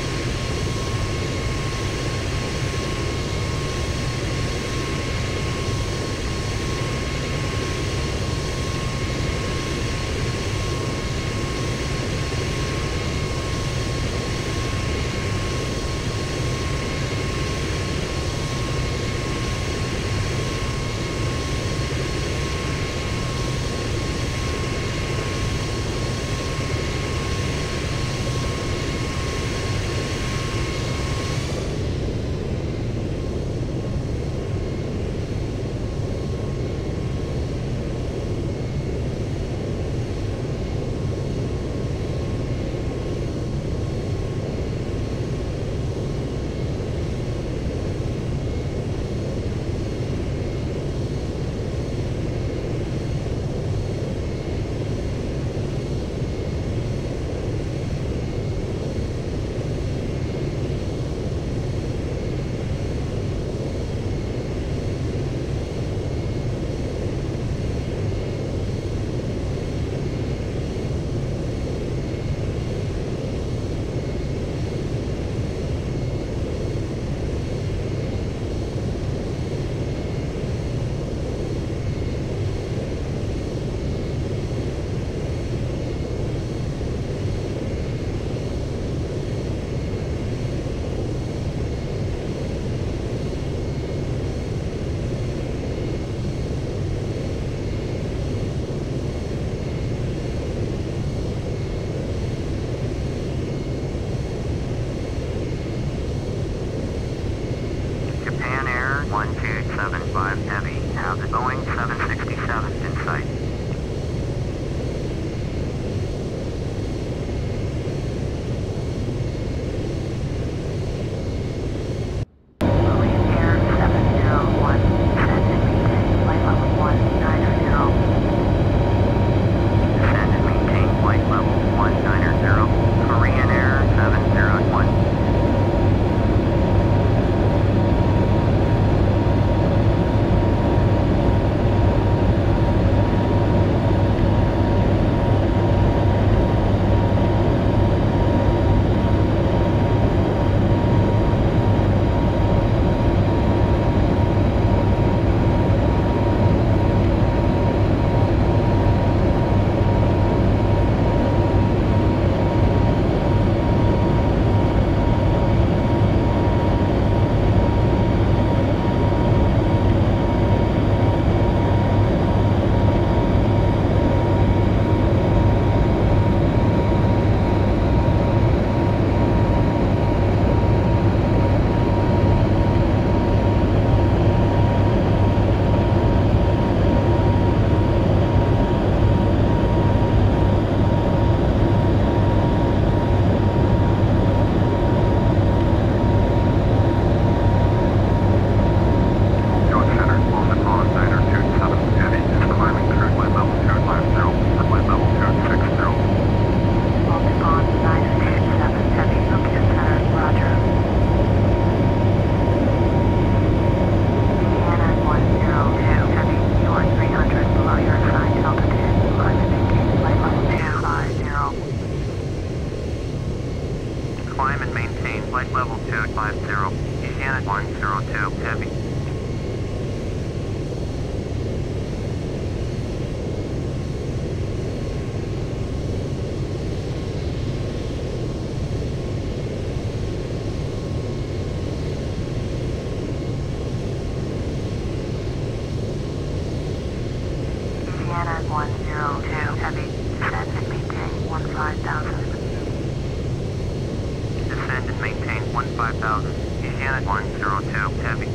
Speaker 3: Japan Air 1275 Heavy, have the Boeing 767 in sight. Climb and maintain flight level 250, Janet 102, heavy.
Speaker 7: Janet 102, heavy. Descend and maintain 15,000.
Speaker 3: Descend and maintain 15,000. Janet 102, heavy.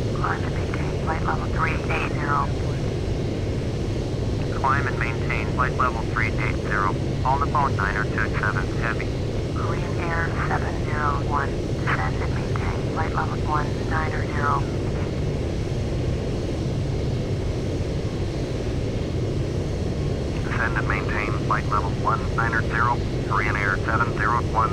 Speaker 7: Climb and maintain flight level 380.
Speaker 3: Climb and maintain flight level 380. On the phone 927 Heavy.
Speaker 7: Korean Air 701. Descend and maintain flight level 190.
Speaker 3: Descend and maintain flight level 190. Korean Air 701.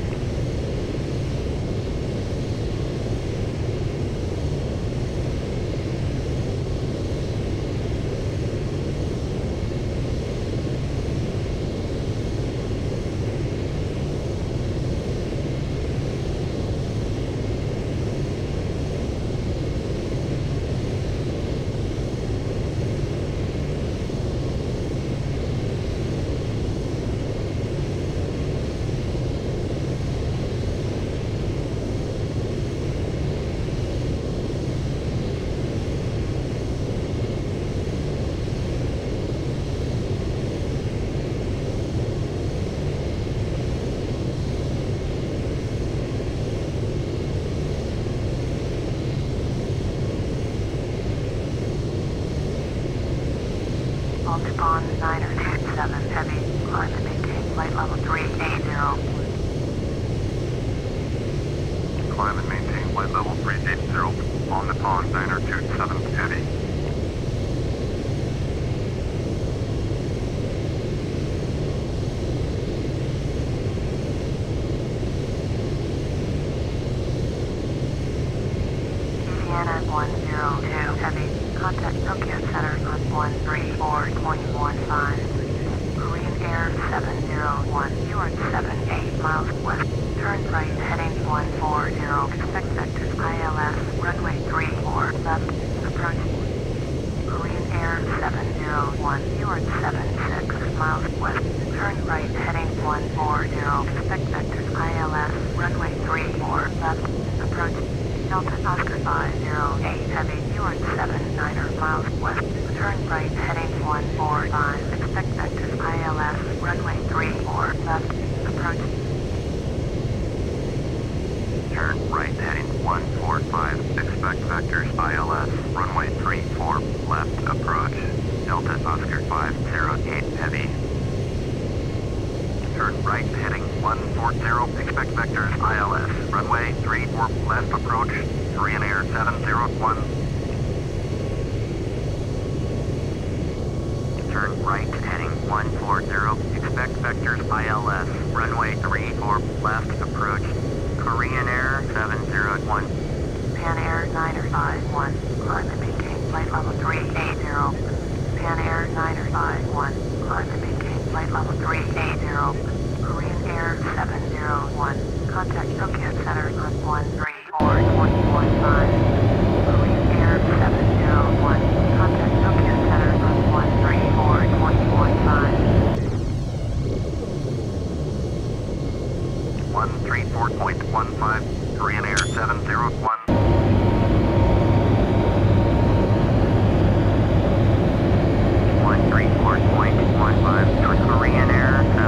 Speaker 7: Altipan 927 Heavy. Climb and maintain flight level 380.
Speaker 3: Climb and maintain flight level 380. On the pond 927 Heavy.
Speaker 7: Louisiana 102 Heavy. Contact Tokyo Center on 134.15. Korean Air 701. You are 78 miles west. Turn right heading 140. Expect vectors ILS. Runway 34 left. Approach. Korean Air 701. You are 76 miles west. Turn right heading 140. Expect vectors ILS. Runway 34 left. Approach. Delta Oscar 508 Heavy, you are 79 miles west. Turn right heading 145. Expect vectors ILS, runway 34 left. Approach.
Speaker 3: Turn right heading 145. Expect vectors ILS, runway 34 left. Approach. Delta Oscar 508 Heavy. Turn right heading 140. Expect vectors ILS. Runway 34 left approach. Korean Air 701. Turn right heading 140. Expect vectors ILS. Runway 34 left approach. Korean Air 701.
Speaker 7: Pan Air 951. Climb and maintain flight level 380. Pan Air 951. Climb and maintain flight level 380. Korean Air 701. Contact Tokyo Center on 134.15. Korean Air 701. Contact Tokyo Center on 134.15.
Speaker 3: 134.15. Korean Air 701. Korean Air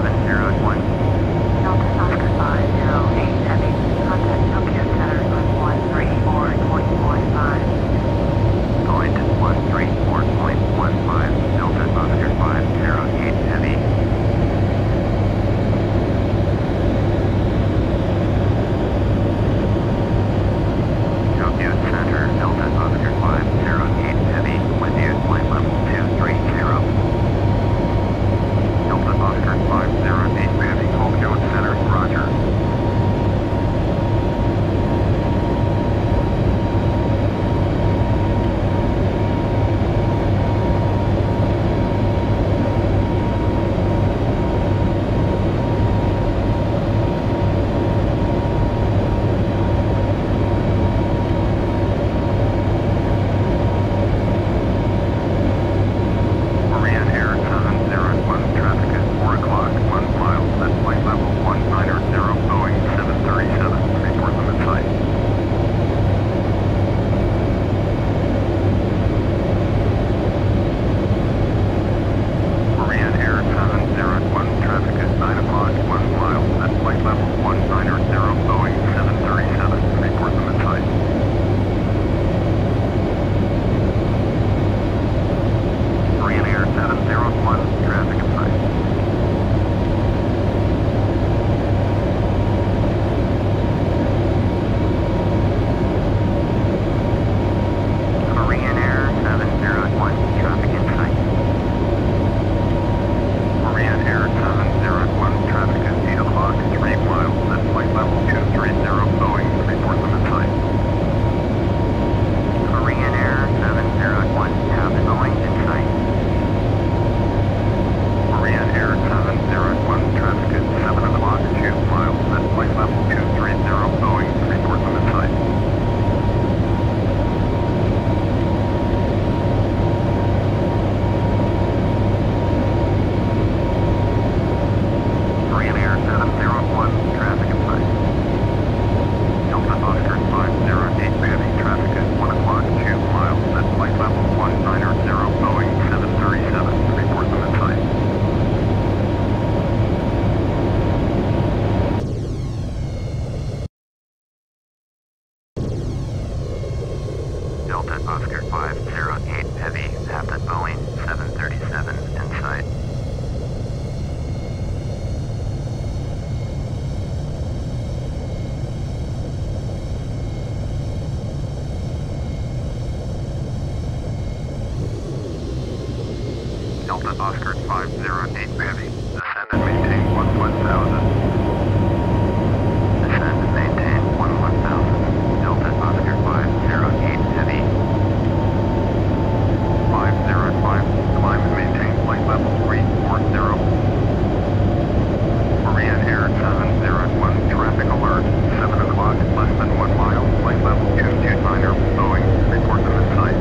Speaker 3: Oscar 508 Heavy, have that Boeing 737 in sight. Delta Oscar 508 Heavy, descend and maintain 1,000. Descend and maintain 1,000. Delta Oscar 508 Heavy. 505, climb and maintain flight level 340. Korean Air 701, traffic alert, 7 o'clock, less than 1 mile, flight level 229er, Boeing, report them in sight.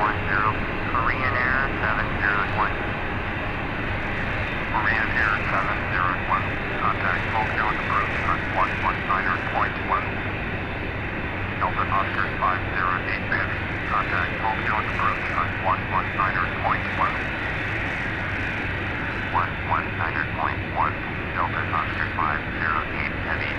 Speaker 3: Korean Air 701. Korean Air 701. Contact Tokyo approach on 119.1. Delta Oscar 508 Heavy. Contact Tokyo approach on 119.1. 119.1. Delta Oscar 508 Heavy.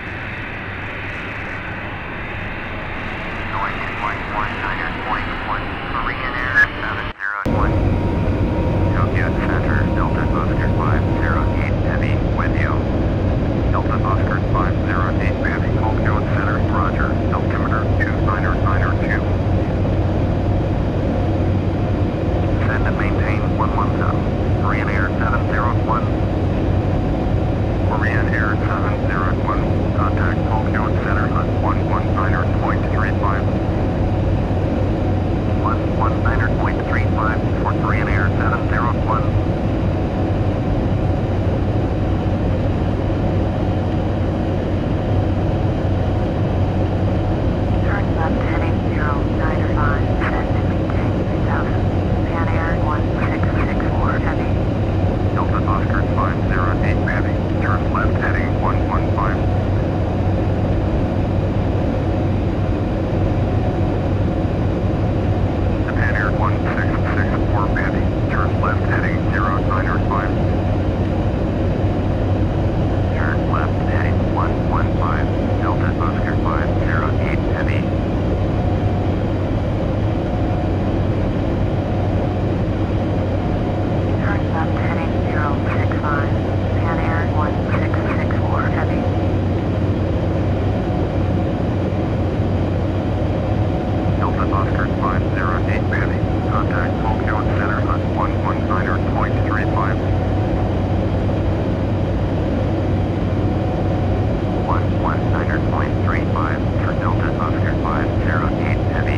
Speaker 3: Going in 119.1. Korean Air 701. Tokyo Center, Delta Oscar 508 Heavy with you. Delta Oscar 508 Heavy, Tokyo Center, roger. Altimeter 29902. Send and maintain 110. Korean Air 701. Korean Air 701. Contact Tokyo Center on 119.35. 119.35 for Korean Air 701.
Speaker 7: Turn left heading 095, set to maintain 3000. Pan Air 1664 Heavy.
Speaker 3: Delta Oscar 508 Heavy. Turn left heading 115. Japan Air 1664 Heavy. Turn left heading 095. Turn left heading 115. Delta Oscar 508 Heavy.
Speaker 7: Turn left heading 065. Pan Air 1664 Heavy.
Speaker 3: Delta Oscar 508 Heavy. Contact Tokyo Center on 119.35. 119.35 for Delta Oscar 508 Heavy.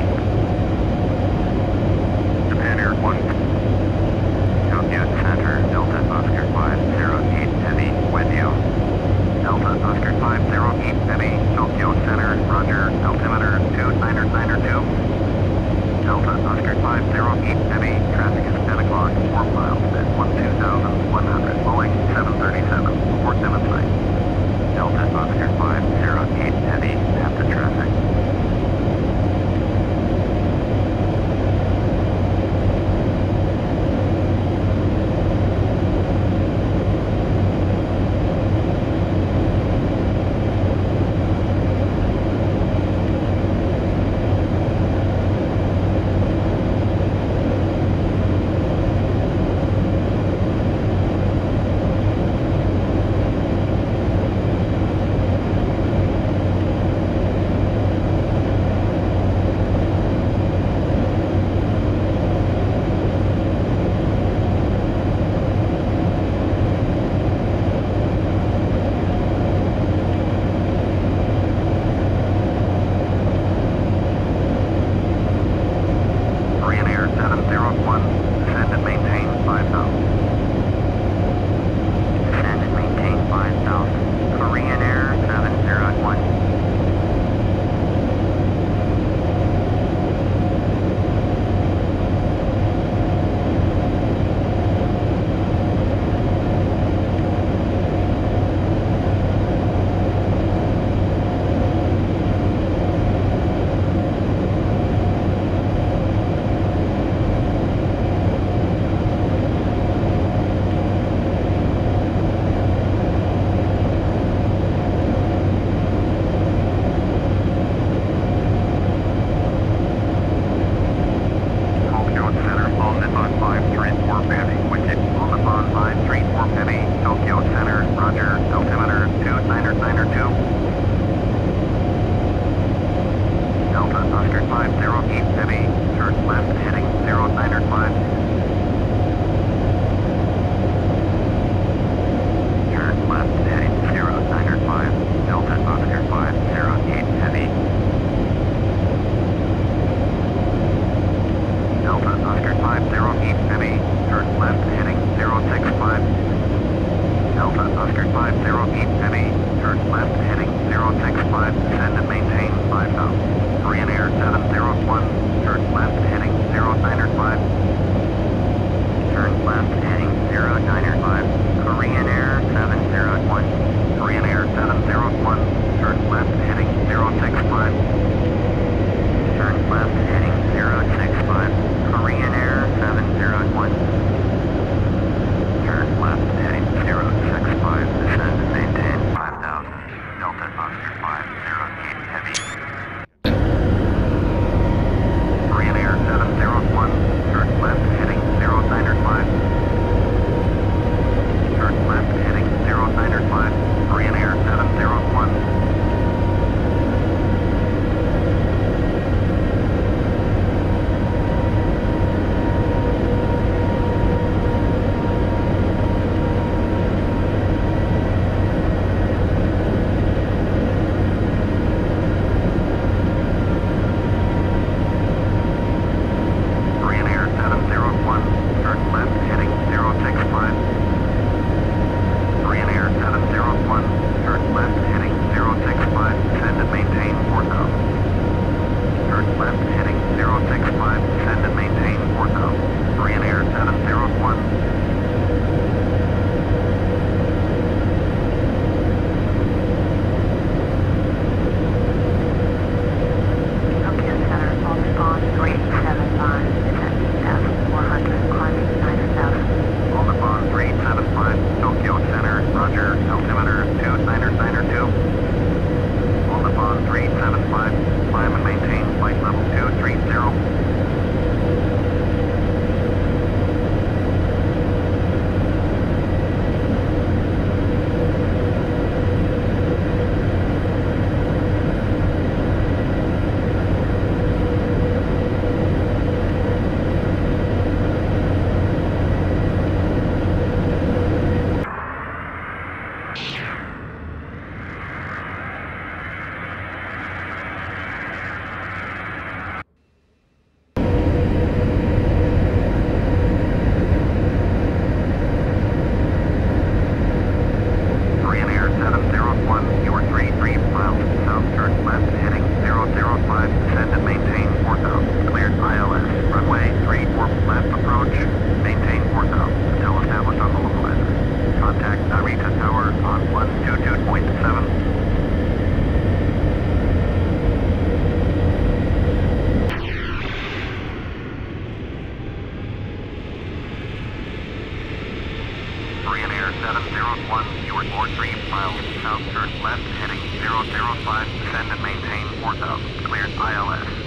Speaker 3: Japan Air 1. Tokyo Center, Delta Oscar 508 Heavy with you. Delta Oscar 508 Heavy, Tokyo Center, roger. Altimeter 29902. Delta Oscar 508 Heavy, traffic is 10 o'clock, 4 miles at 12,100, Boeing 737, 47 site. Delta Oscar 508 Heavy, after traffic. Korean Air 701, descend and maintain 5,000. Descend and maintain 5,000. Korean Air 701. Tokyo Center, on the on 534 Heavy, wicket on the on 534 Heavy, Tokyo Center, roger, altimeter 29902. Delta Oscar 508 Heavy, turn left heading 095. Turn left heading 095, Delta Oscar 508 Heavy. Delta Oscar 508 Heavy, turn left heading 065. Delta Oscar 508 Heavy, turn left heading 065, descend and maintain 5,000. Korean Air 701, turn left heading 095.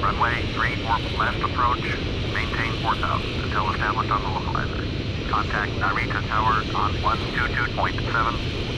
Speaker 3: runway 34 left approach. Maintain 4000 until established on the localizer. Contact Narita Tower on 122.7.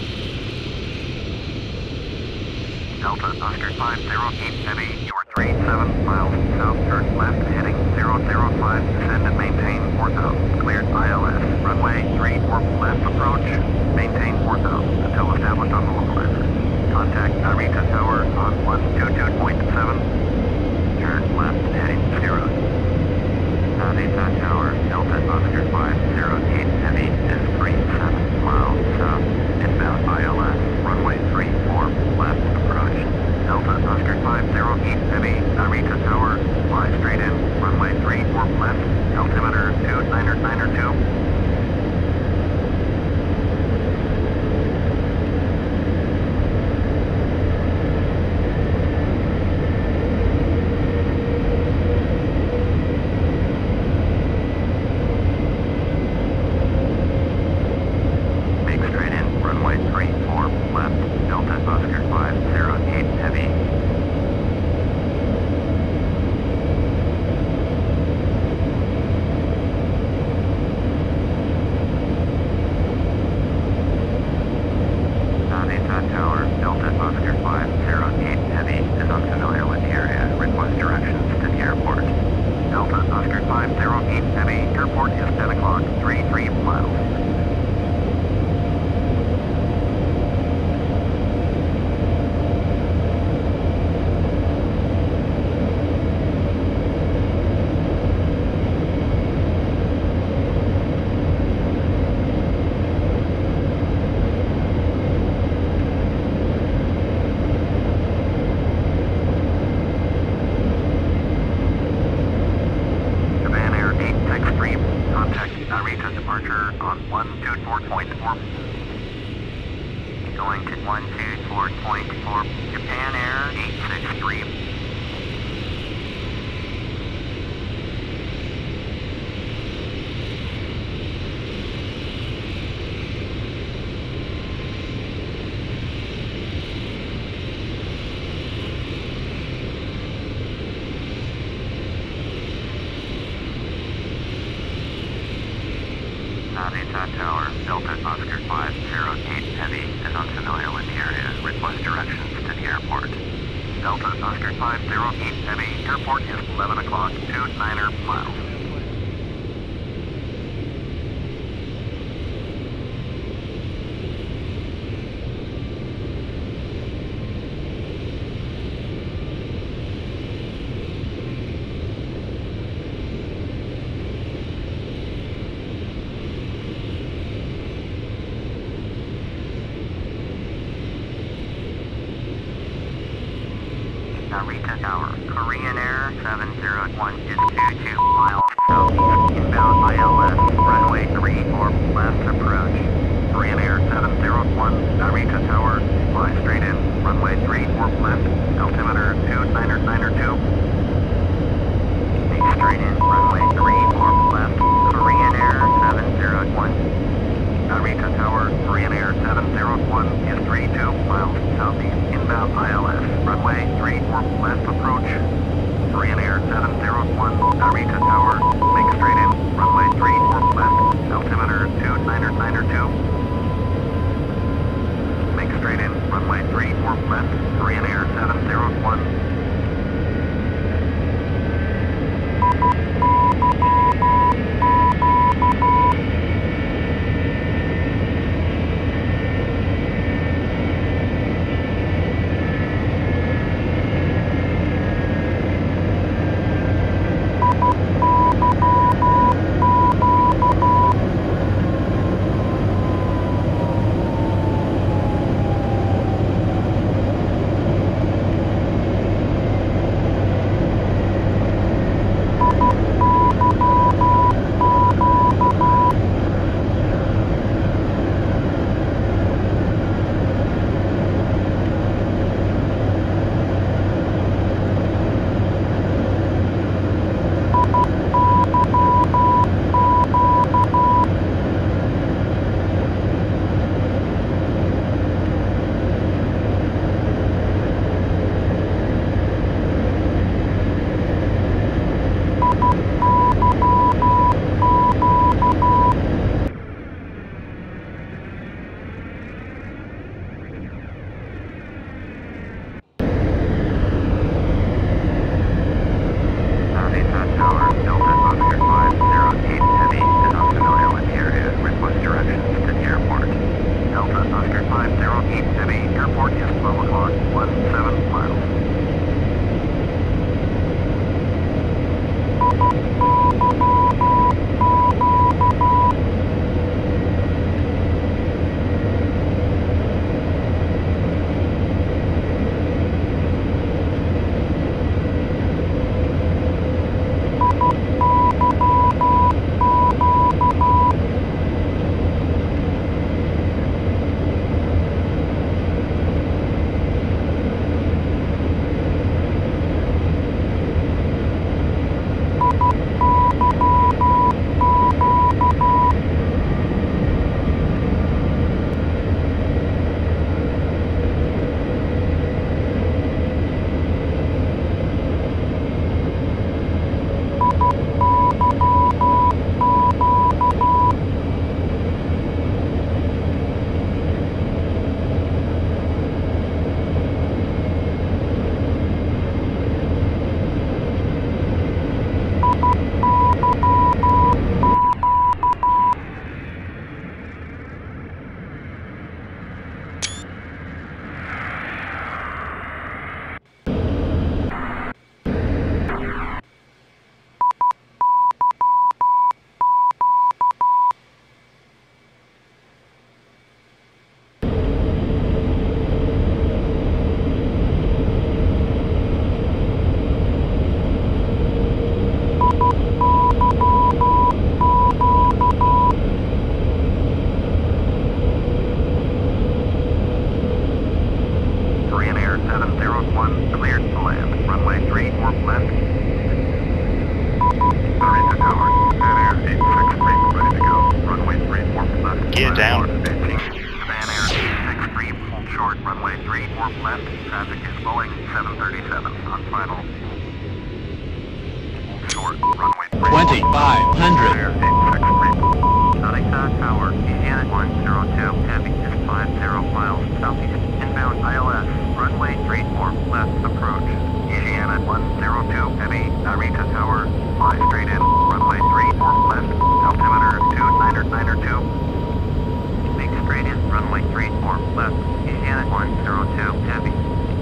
Speaker 3: Delta Oscar 508 Heavy, you are 37 miles south, turn left, heading 005, descend and maintain 4000. Cleared ILS, runway 34 left approach, maintain 4000 until established on the localizer. Contact Narita Tower on 122.7, turn left, heading 0. Narita Tower, Delta Oscar 508 Heavy is 37 miles south, inbound ILS, runway 34 left approach. Delta Oscar 508 Heavy, Narita Tower, fly straight in, runway 34 left, altimeter 2992. Going to 124.4, Japan Air 863. Narita Tower, Delta Oscar 508 Heavy is unfamiliar with the area. Request directions to the airport. Delta Oscar 508 Heavy, airport is 11 o'clock, 29er miles. Narita Tower, Korean Air 701 is 22 miles southeast, inbound ILS, runway 34 left approach. Korean Air 701, Narita Tower, fly straight in, runway 34 left, altimeter 2992. Stay straight in, runway 34 left, Korean Air 701. Narita Tower, Korean Air 701 is 32 miles southeast, inbound ILS, runway 34 left approach. Korean Air 701, Narita Tower, make straight in, runway 34 left, altimeter 2992. Make straight in, runway 34 left, Korean Air 701.
Speaker 9: Gear down.
Speaker 3: Japan Air 863, hold short, runway 3, warp left. Traffic is Boeing 737 on final. Hold short, runway 3.
Speaker 9: 2500.
Speaker 3: Air 863. Narita Tower, Eugene 102, heavy is 50 miles southeast. Inbound ILS, runway 3, warp left, approach. Eugene 102, heavy, Narita Tower, fly straight in, runway 3, warp left, altimeter 2992. Make straight in, runway 3, warp left, Eugene 102, heavy.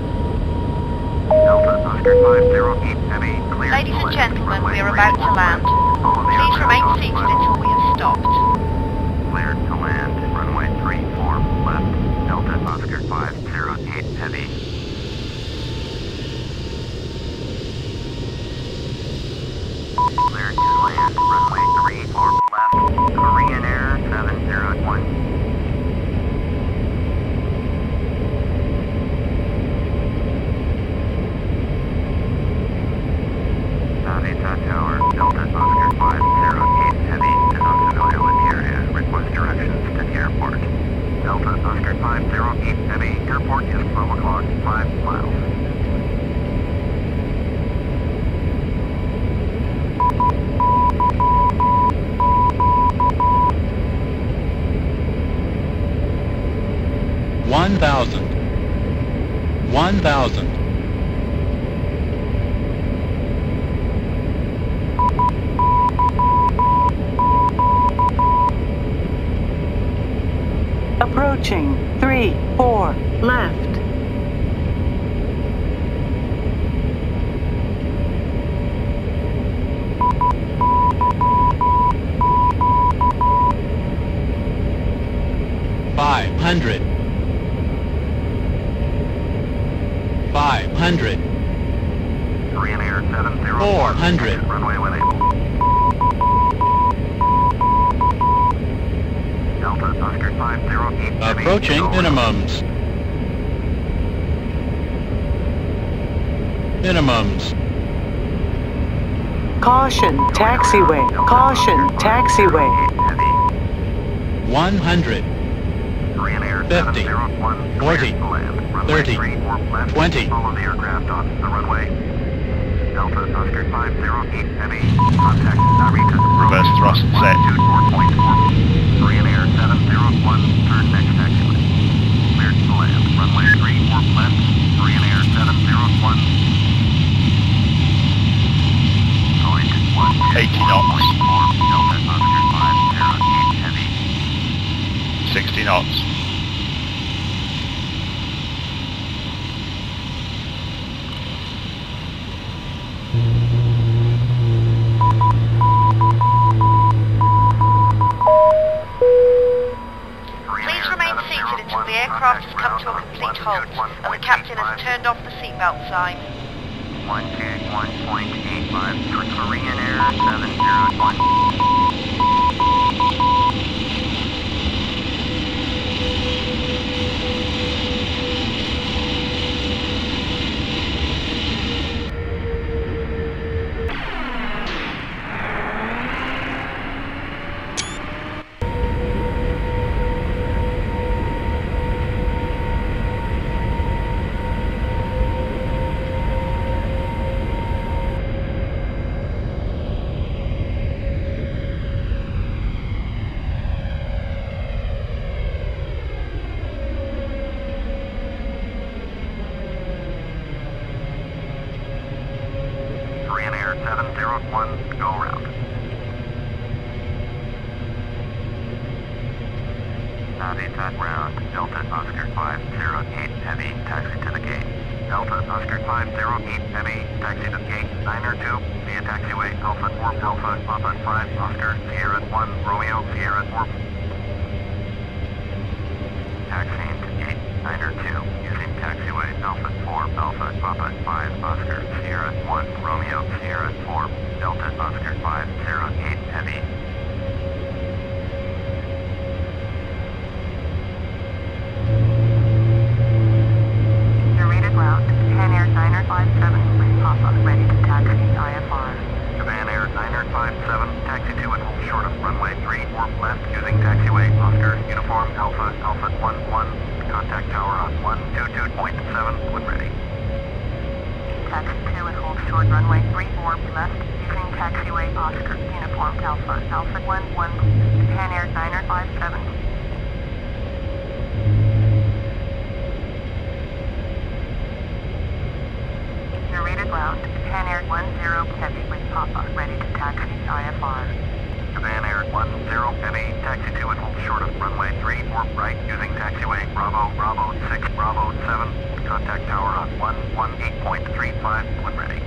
Speaker 3: Delta Oscar 508, heavy, clear.
Speaker 6: Ladies and
Speaker 3: left,
Speaker 6: gentlemen,
Speaker 3: runway
Speaker 6: we are
Speaker 3: 3,
Speaker 6: about to
Speaker 3: warp
Speaker 6: land.
Speaker 3: left. Follow the
Speaker 6: Please
Speaker 3: aircraft
Speaker 6: remain
Speaker 3: on
Speaker 6: seated
Speaker 3: final.
Speaker 6: until we have stopped.
Speaker 3: Cleared to land, runway 3, warp left, Delta Oscar 508, heavy. Cleared to land, runway 3, warp left, Korean Air 701. Narita Tower, Delta Oscar 508, heavy, is unfamiliar with the area. Request directions to the airport. Delta Oscar 508, heavy, airport is 12 o'clock, 5 miles.
Speaker 9: One thousand.
Speaker 8: Approaching. 3, 4, left.
Speaker 9: $500.
Speaker 3: Korean Air 704.
Speaker 9: 400.
Speaker 3: Runway when able. Delta Oscar 508, heavy.
Speaker 9: Approaching
Speaker 3: Over.
Speaker 9: minimums.
Speaker 8: Caution, taxiway. Caution, taxiway.
Speaker 3: Heavy.
Speaker 9: 100.
Speaker 3: Korean Air
Speaker 9: 50,
Speaker 3: 701,
Speaker 9: 40,
Speaker 3: cleared to land. Runway
Speaker 9: 30,
Speaker 3: 3, warp left.
Speaker 9: 20.
Speaker 3: Follow the aircraft on the runway. Delta Oscar 508, heavy. Contact Narita.
Speaker 9: Reverse thrust set.
Speaker 3: Altitude 4.4. Korean Air 701, turn next taxiway. Cleared to land. Runway 3, warp left. Korean Air 701. Going to
Speaker 9: 80 knots.
Speaker 3: Delta Oscar 508, heavy.
Speaker 9: 60 knots.
Speaker 6: Please remain seated until the aircraft has come to a complete halt and the captain has turned off the seatbelt sign.
Speaker 3: 1.85 for Korean Air 701. Korean Air 701, go around. Narita ground, Delta Oscar 508, heavy, taxi to the gate. Delta Oscar 508, heavy, taxi to the gate, 902, via taxiway, Alpha 4, Alpha, Papa 5, Oscar, Sierra 1, Romeo, Sierra 4. Taxiing to gate, 902, using taxiway, Alpha 4, Alpha, Papa 5, Oscar, Sierra 1, Romeo, Sierra 4, Delta Oscar 508, heavy.
Speaker 7: Narita ground, Japan Air 957, Papa, ready to taxi IFR.
Speaker 3: Japan Air 957, taxi to and hold short of runway 3, warp
Speaker 7: runway 34 left, using taxiway Oscar, uniform Alpha, Alpha 11, Japan Air Diner 57. Narrator ground, Japan Air 10 Heavy with Papa, ready to taxi IFR.
Speaker 3: Japan Air 10 Heavy, taxi to and hold short of runway 34 right, using taxiway Bravo, Bravo 6, Bravo 7. Contact tower on 118.35 when ready.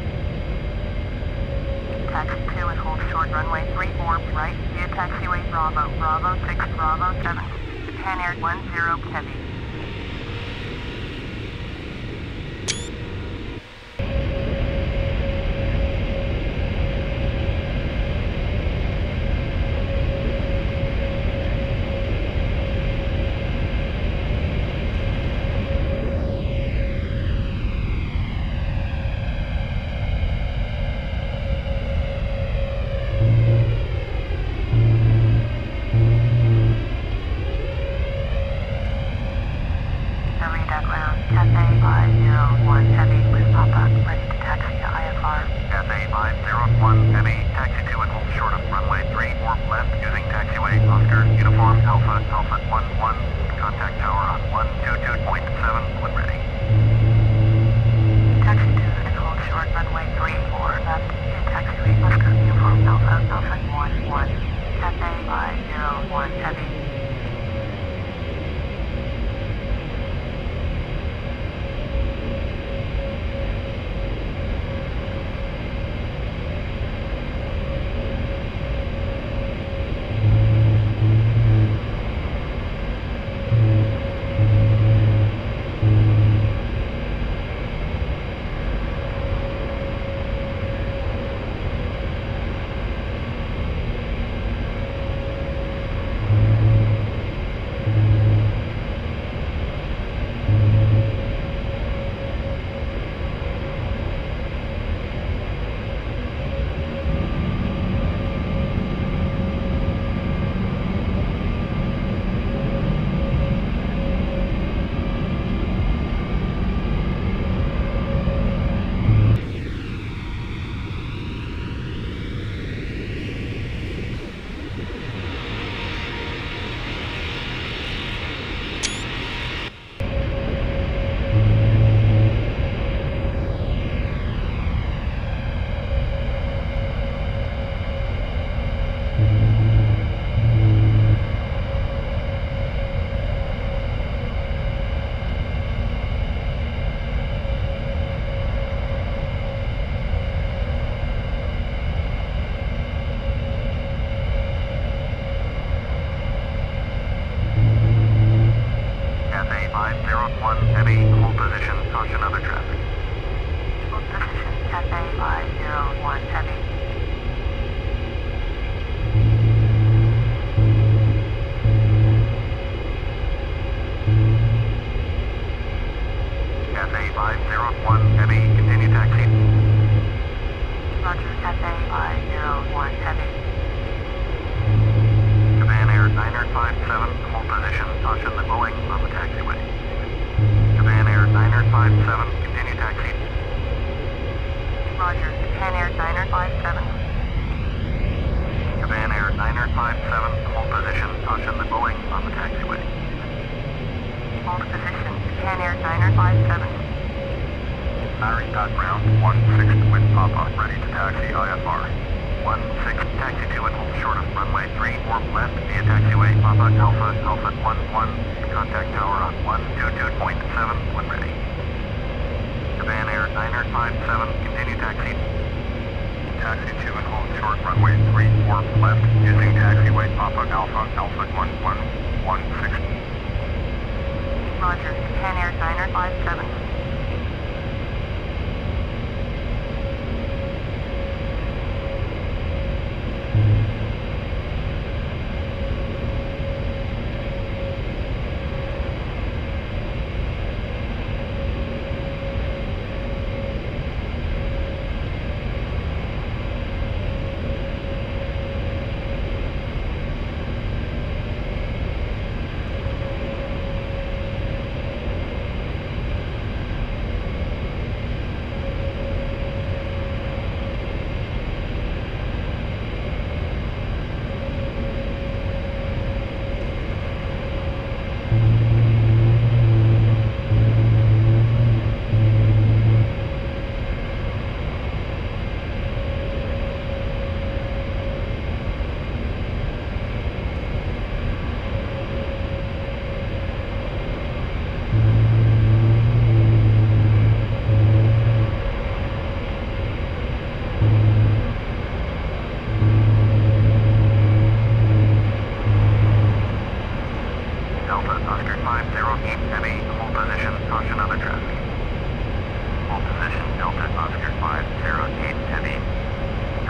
Speaker 7: Taxi to and hold short runway 34 right, via taxiway Bravo, Bravo 6, Bravo 7. Japan Air 10 Heavy.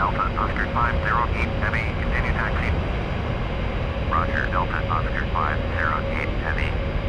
Speaker 3: Delta Oscar 508 Heavy, continue taxi. Roger, Delta Oscar 508 Heavy.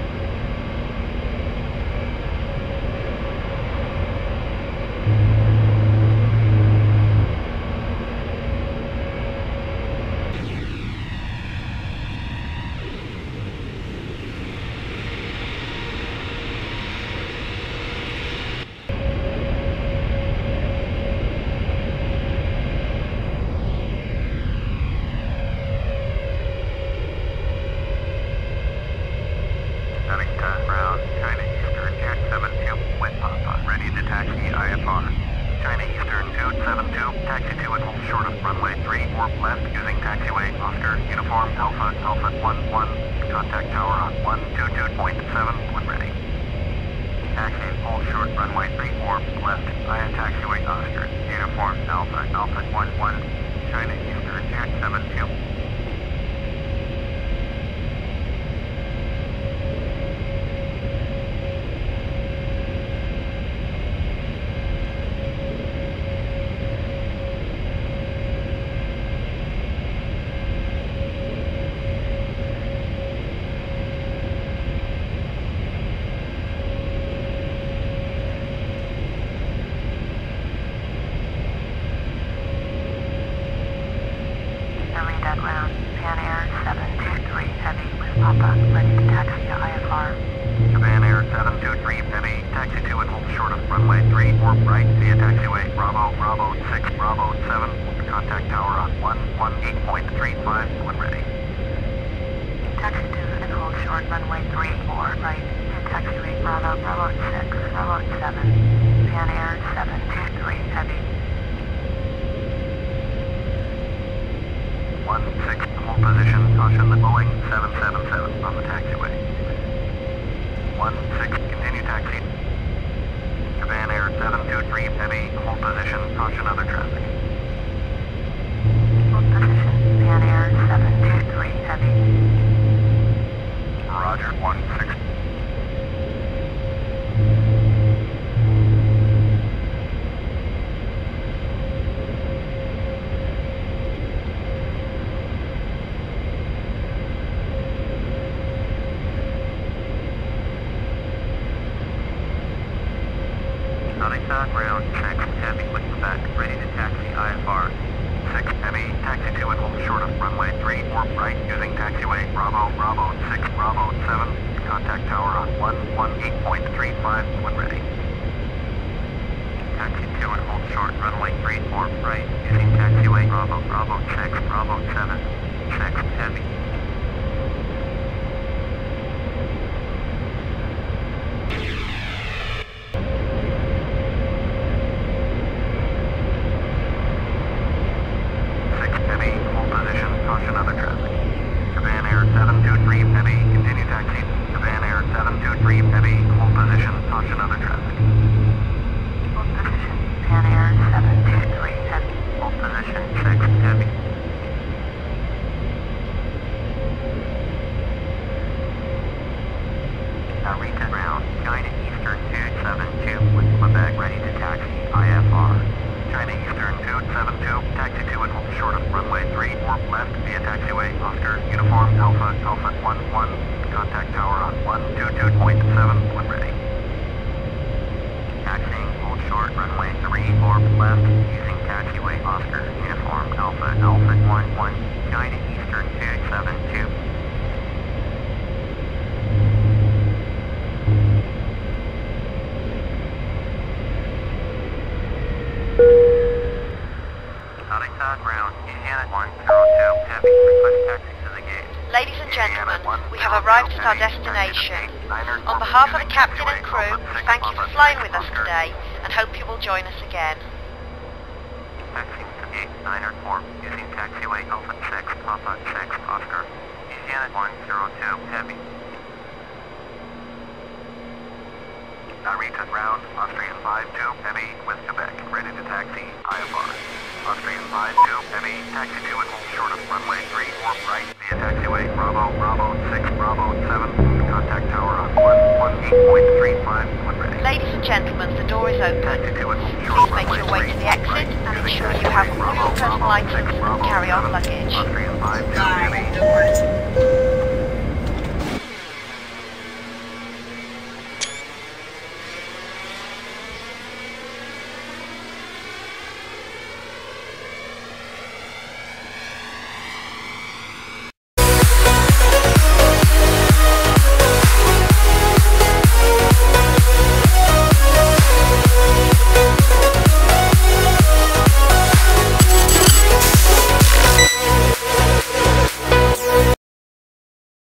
Speaker 6: Ladies and gentlemen, we have arrived at our destination. On behalf of the captain and crew, we thank you for flying with us today and hope you will join us again.
Speaker 3: Taxi to gate 904, using taxiway Alpha 6, Papa 6, Oscar, Louisiana 102, Heavy. Narita ground, Austrian 52, Heavy, with Quebec, ready to taxi, IFR. Austrian 52, Heavy, taxi to and hold short of runway 34 right via taxiway Bravo, Bravo 6, Bravo 7, contact tower on 118.35 when ready.
Speaker 6: Ladies and gentlemen, the door is open. Please make your way to the exit and ensure you have all your personal items and carry-on luggage.
Speaker 1: Bye.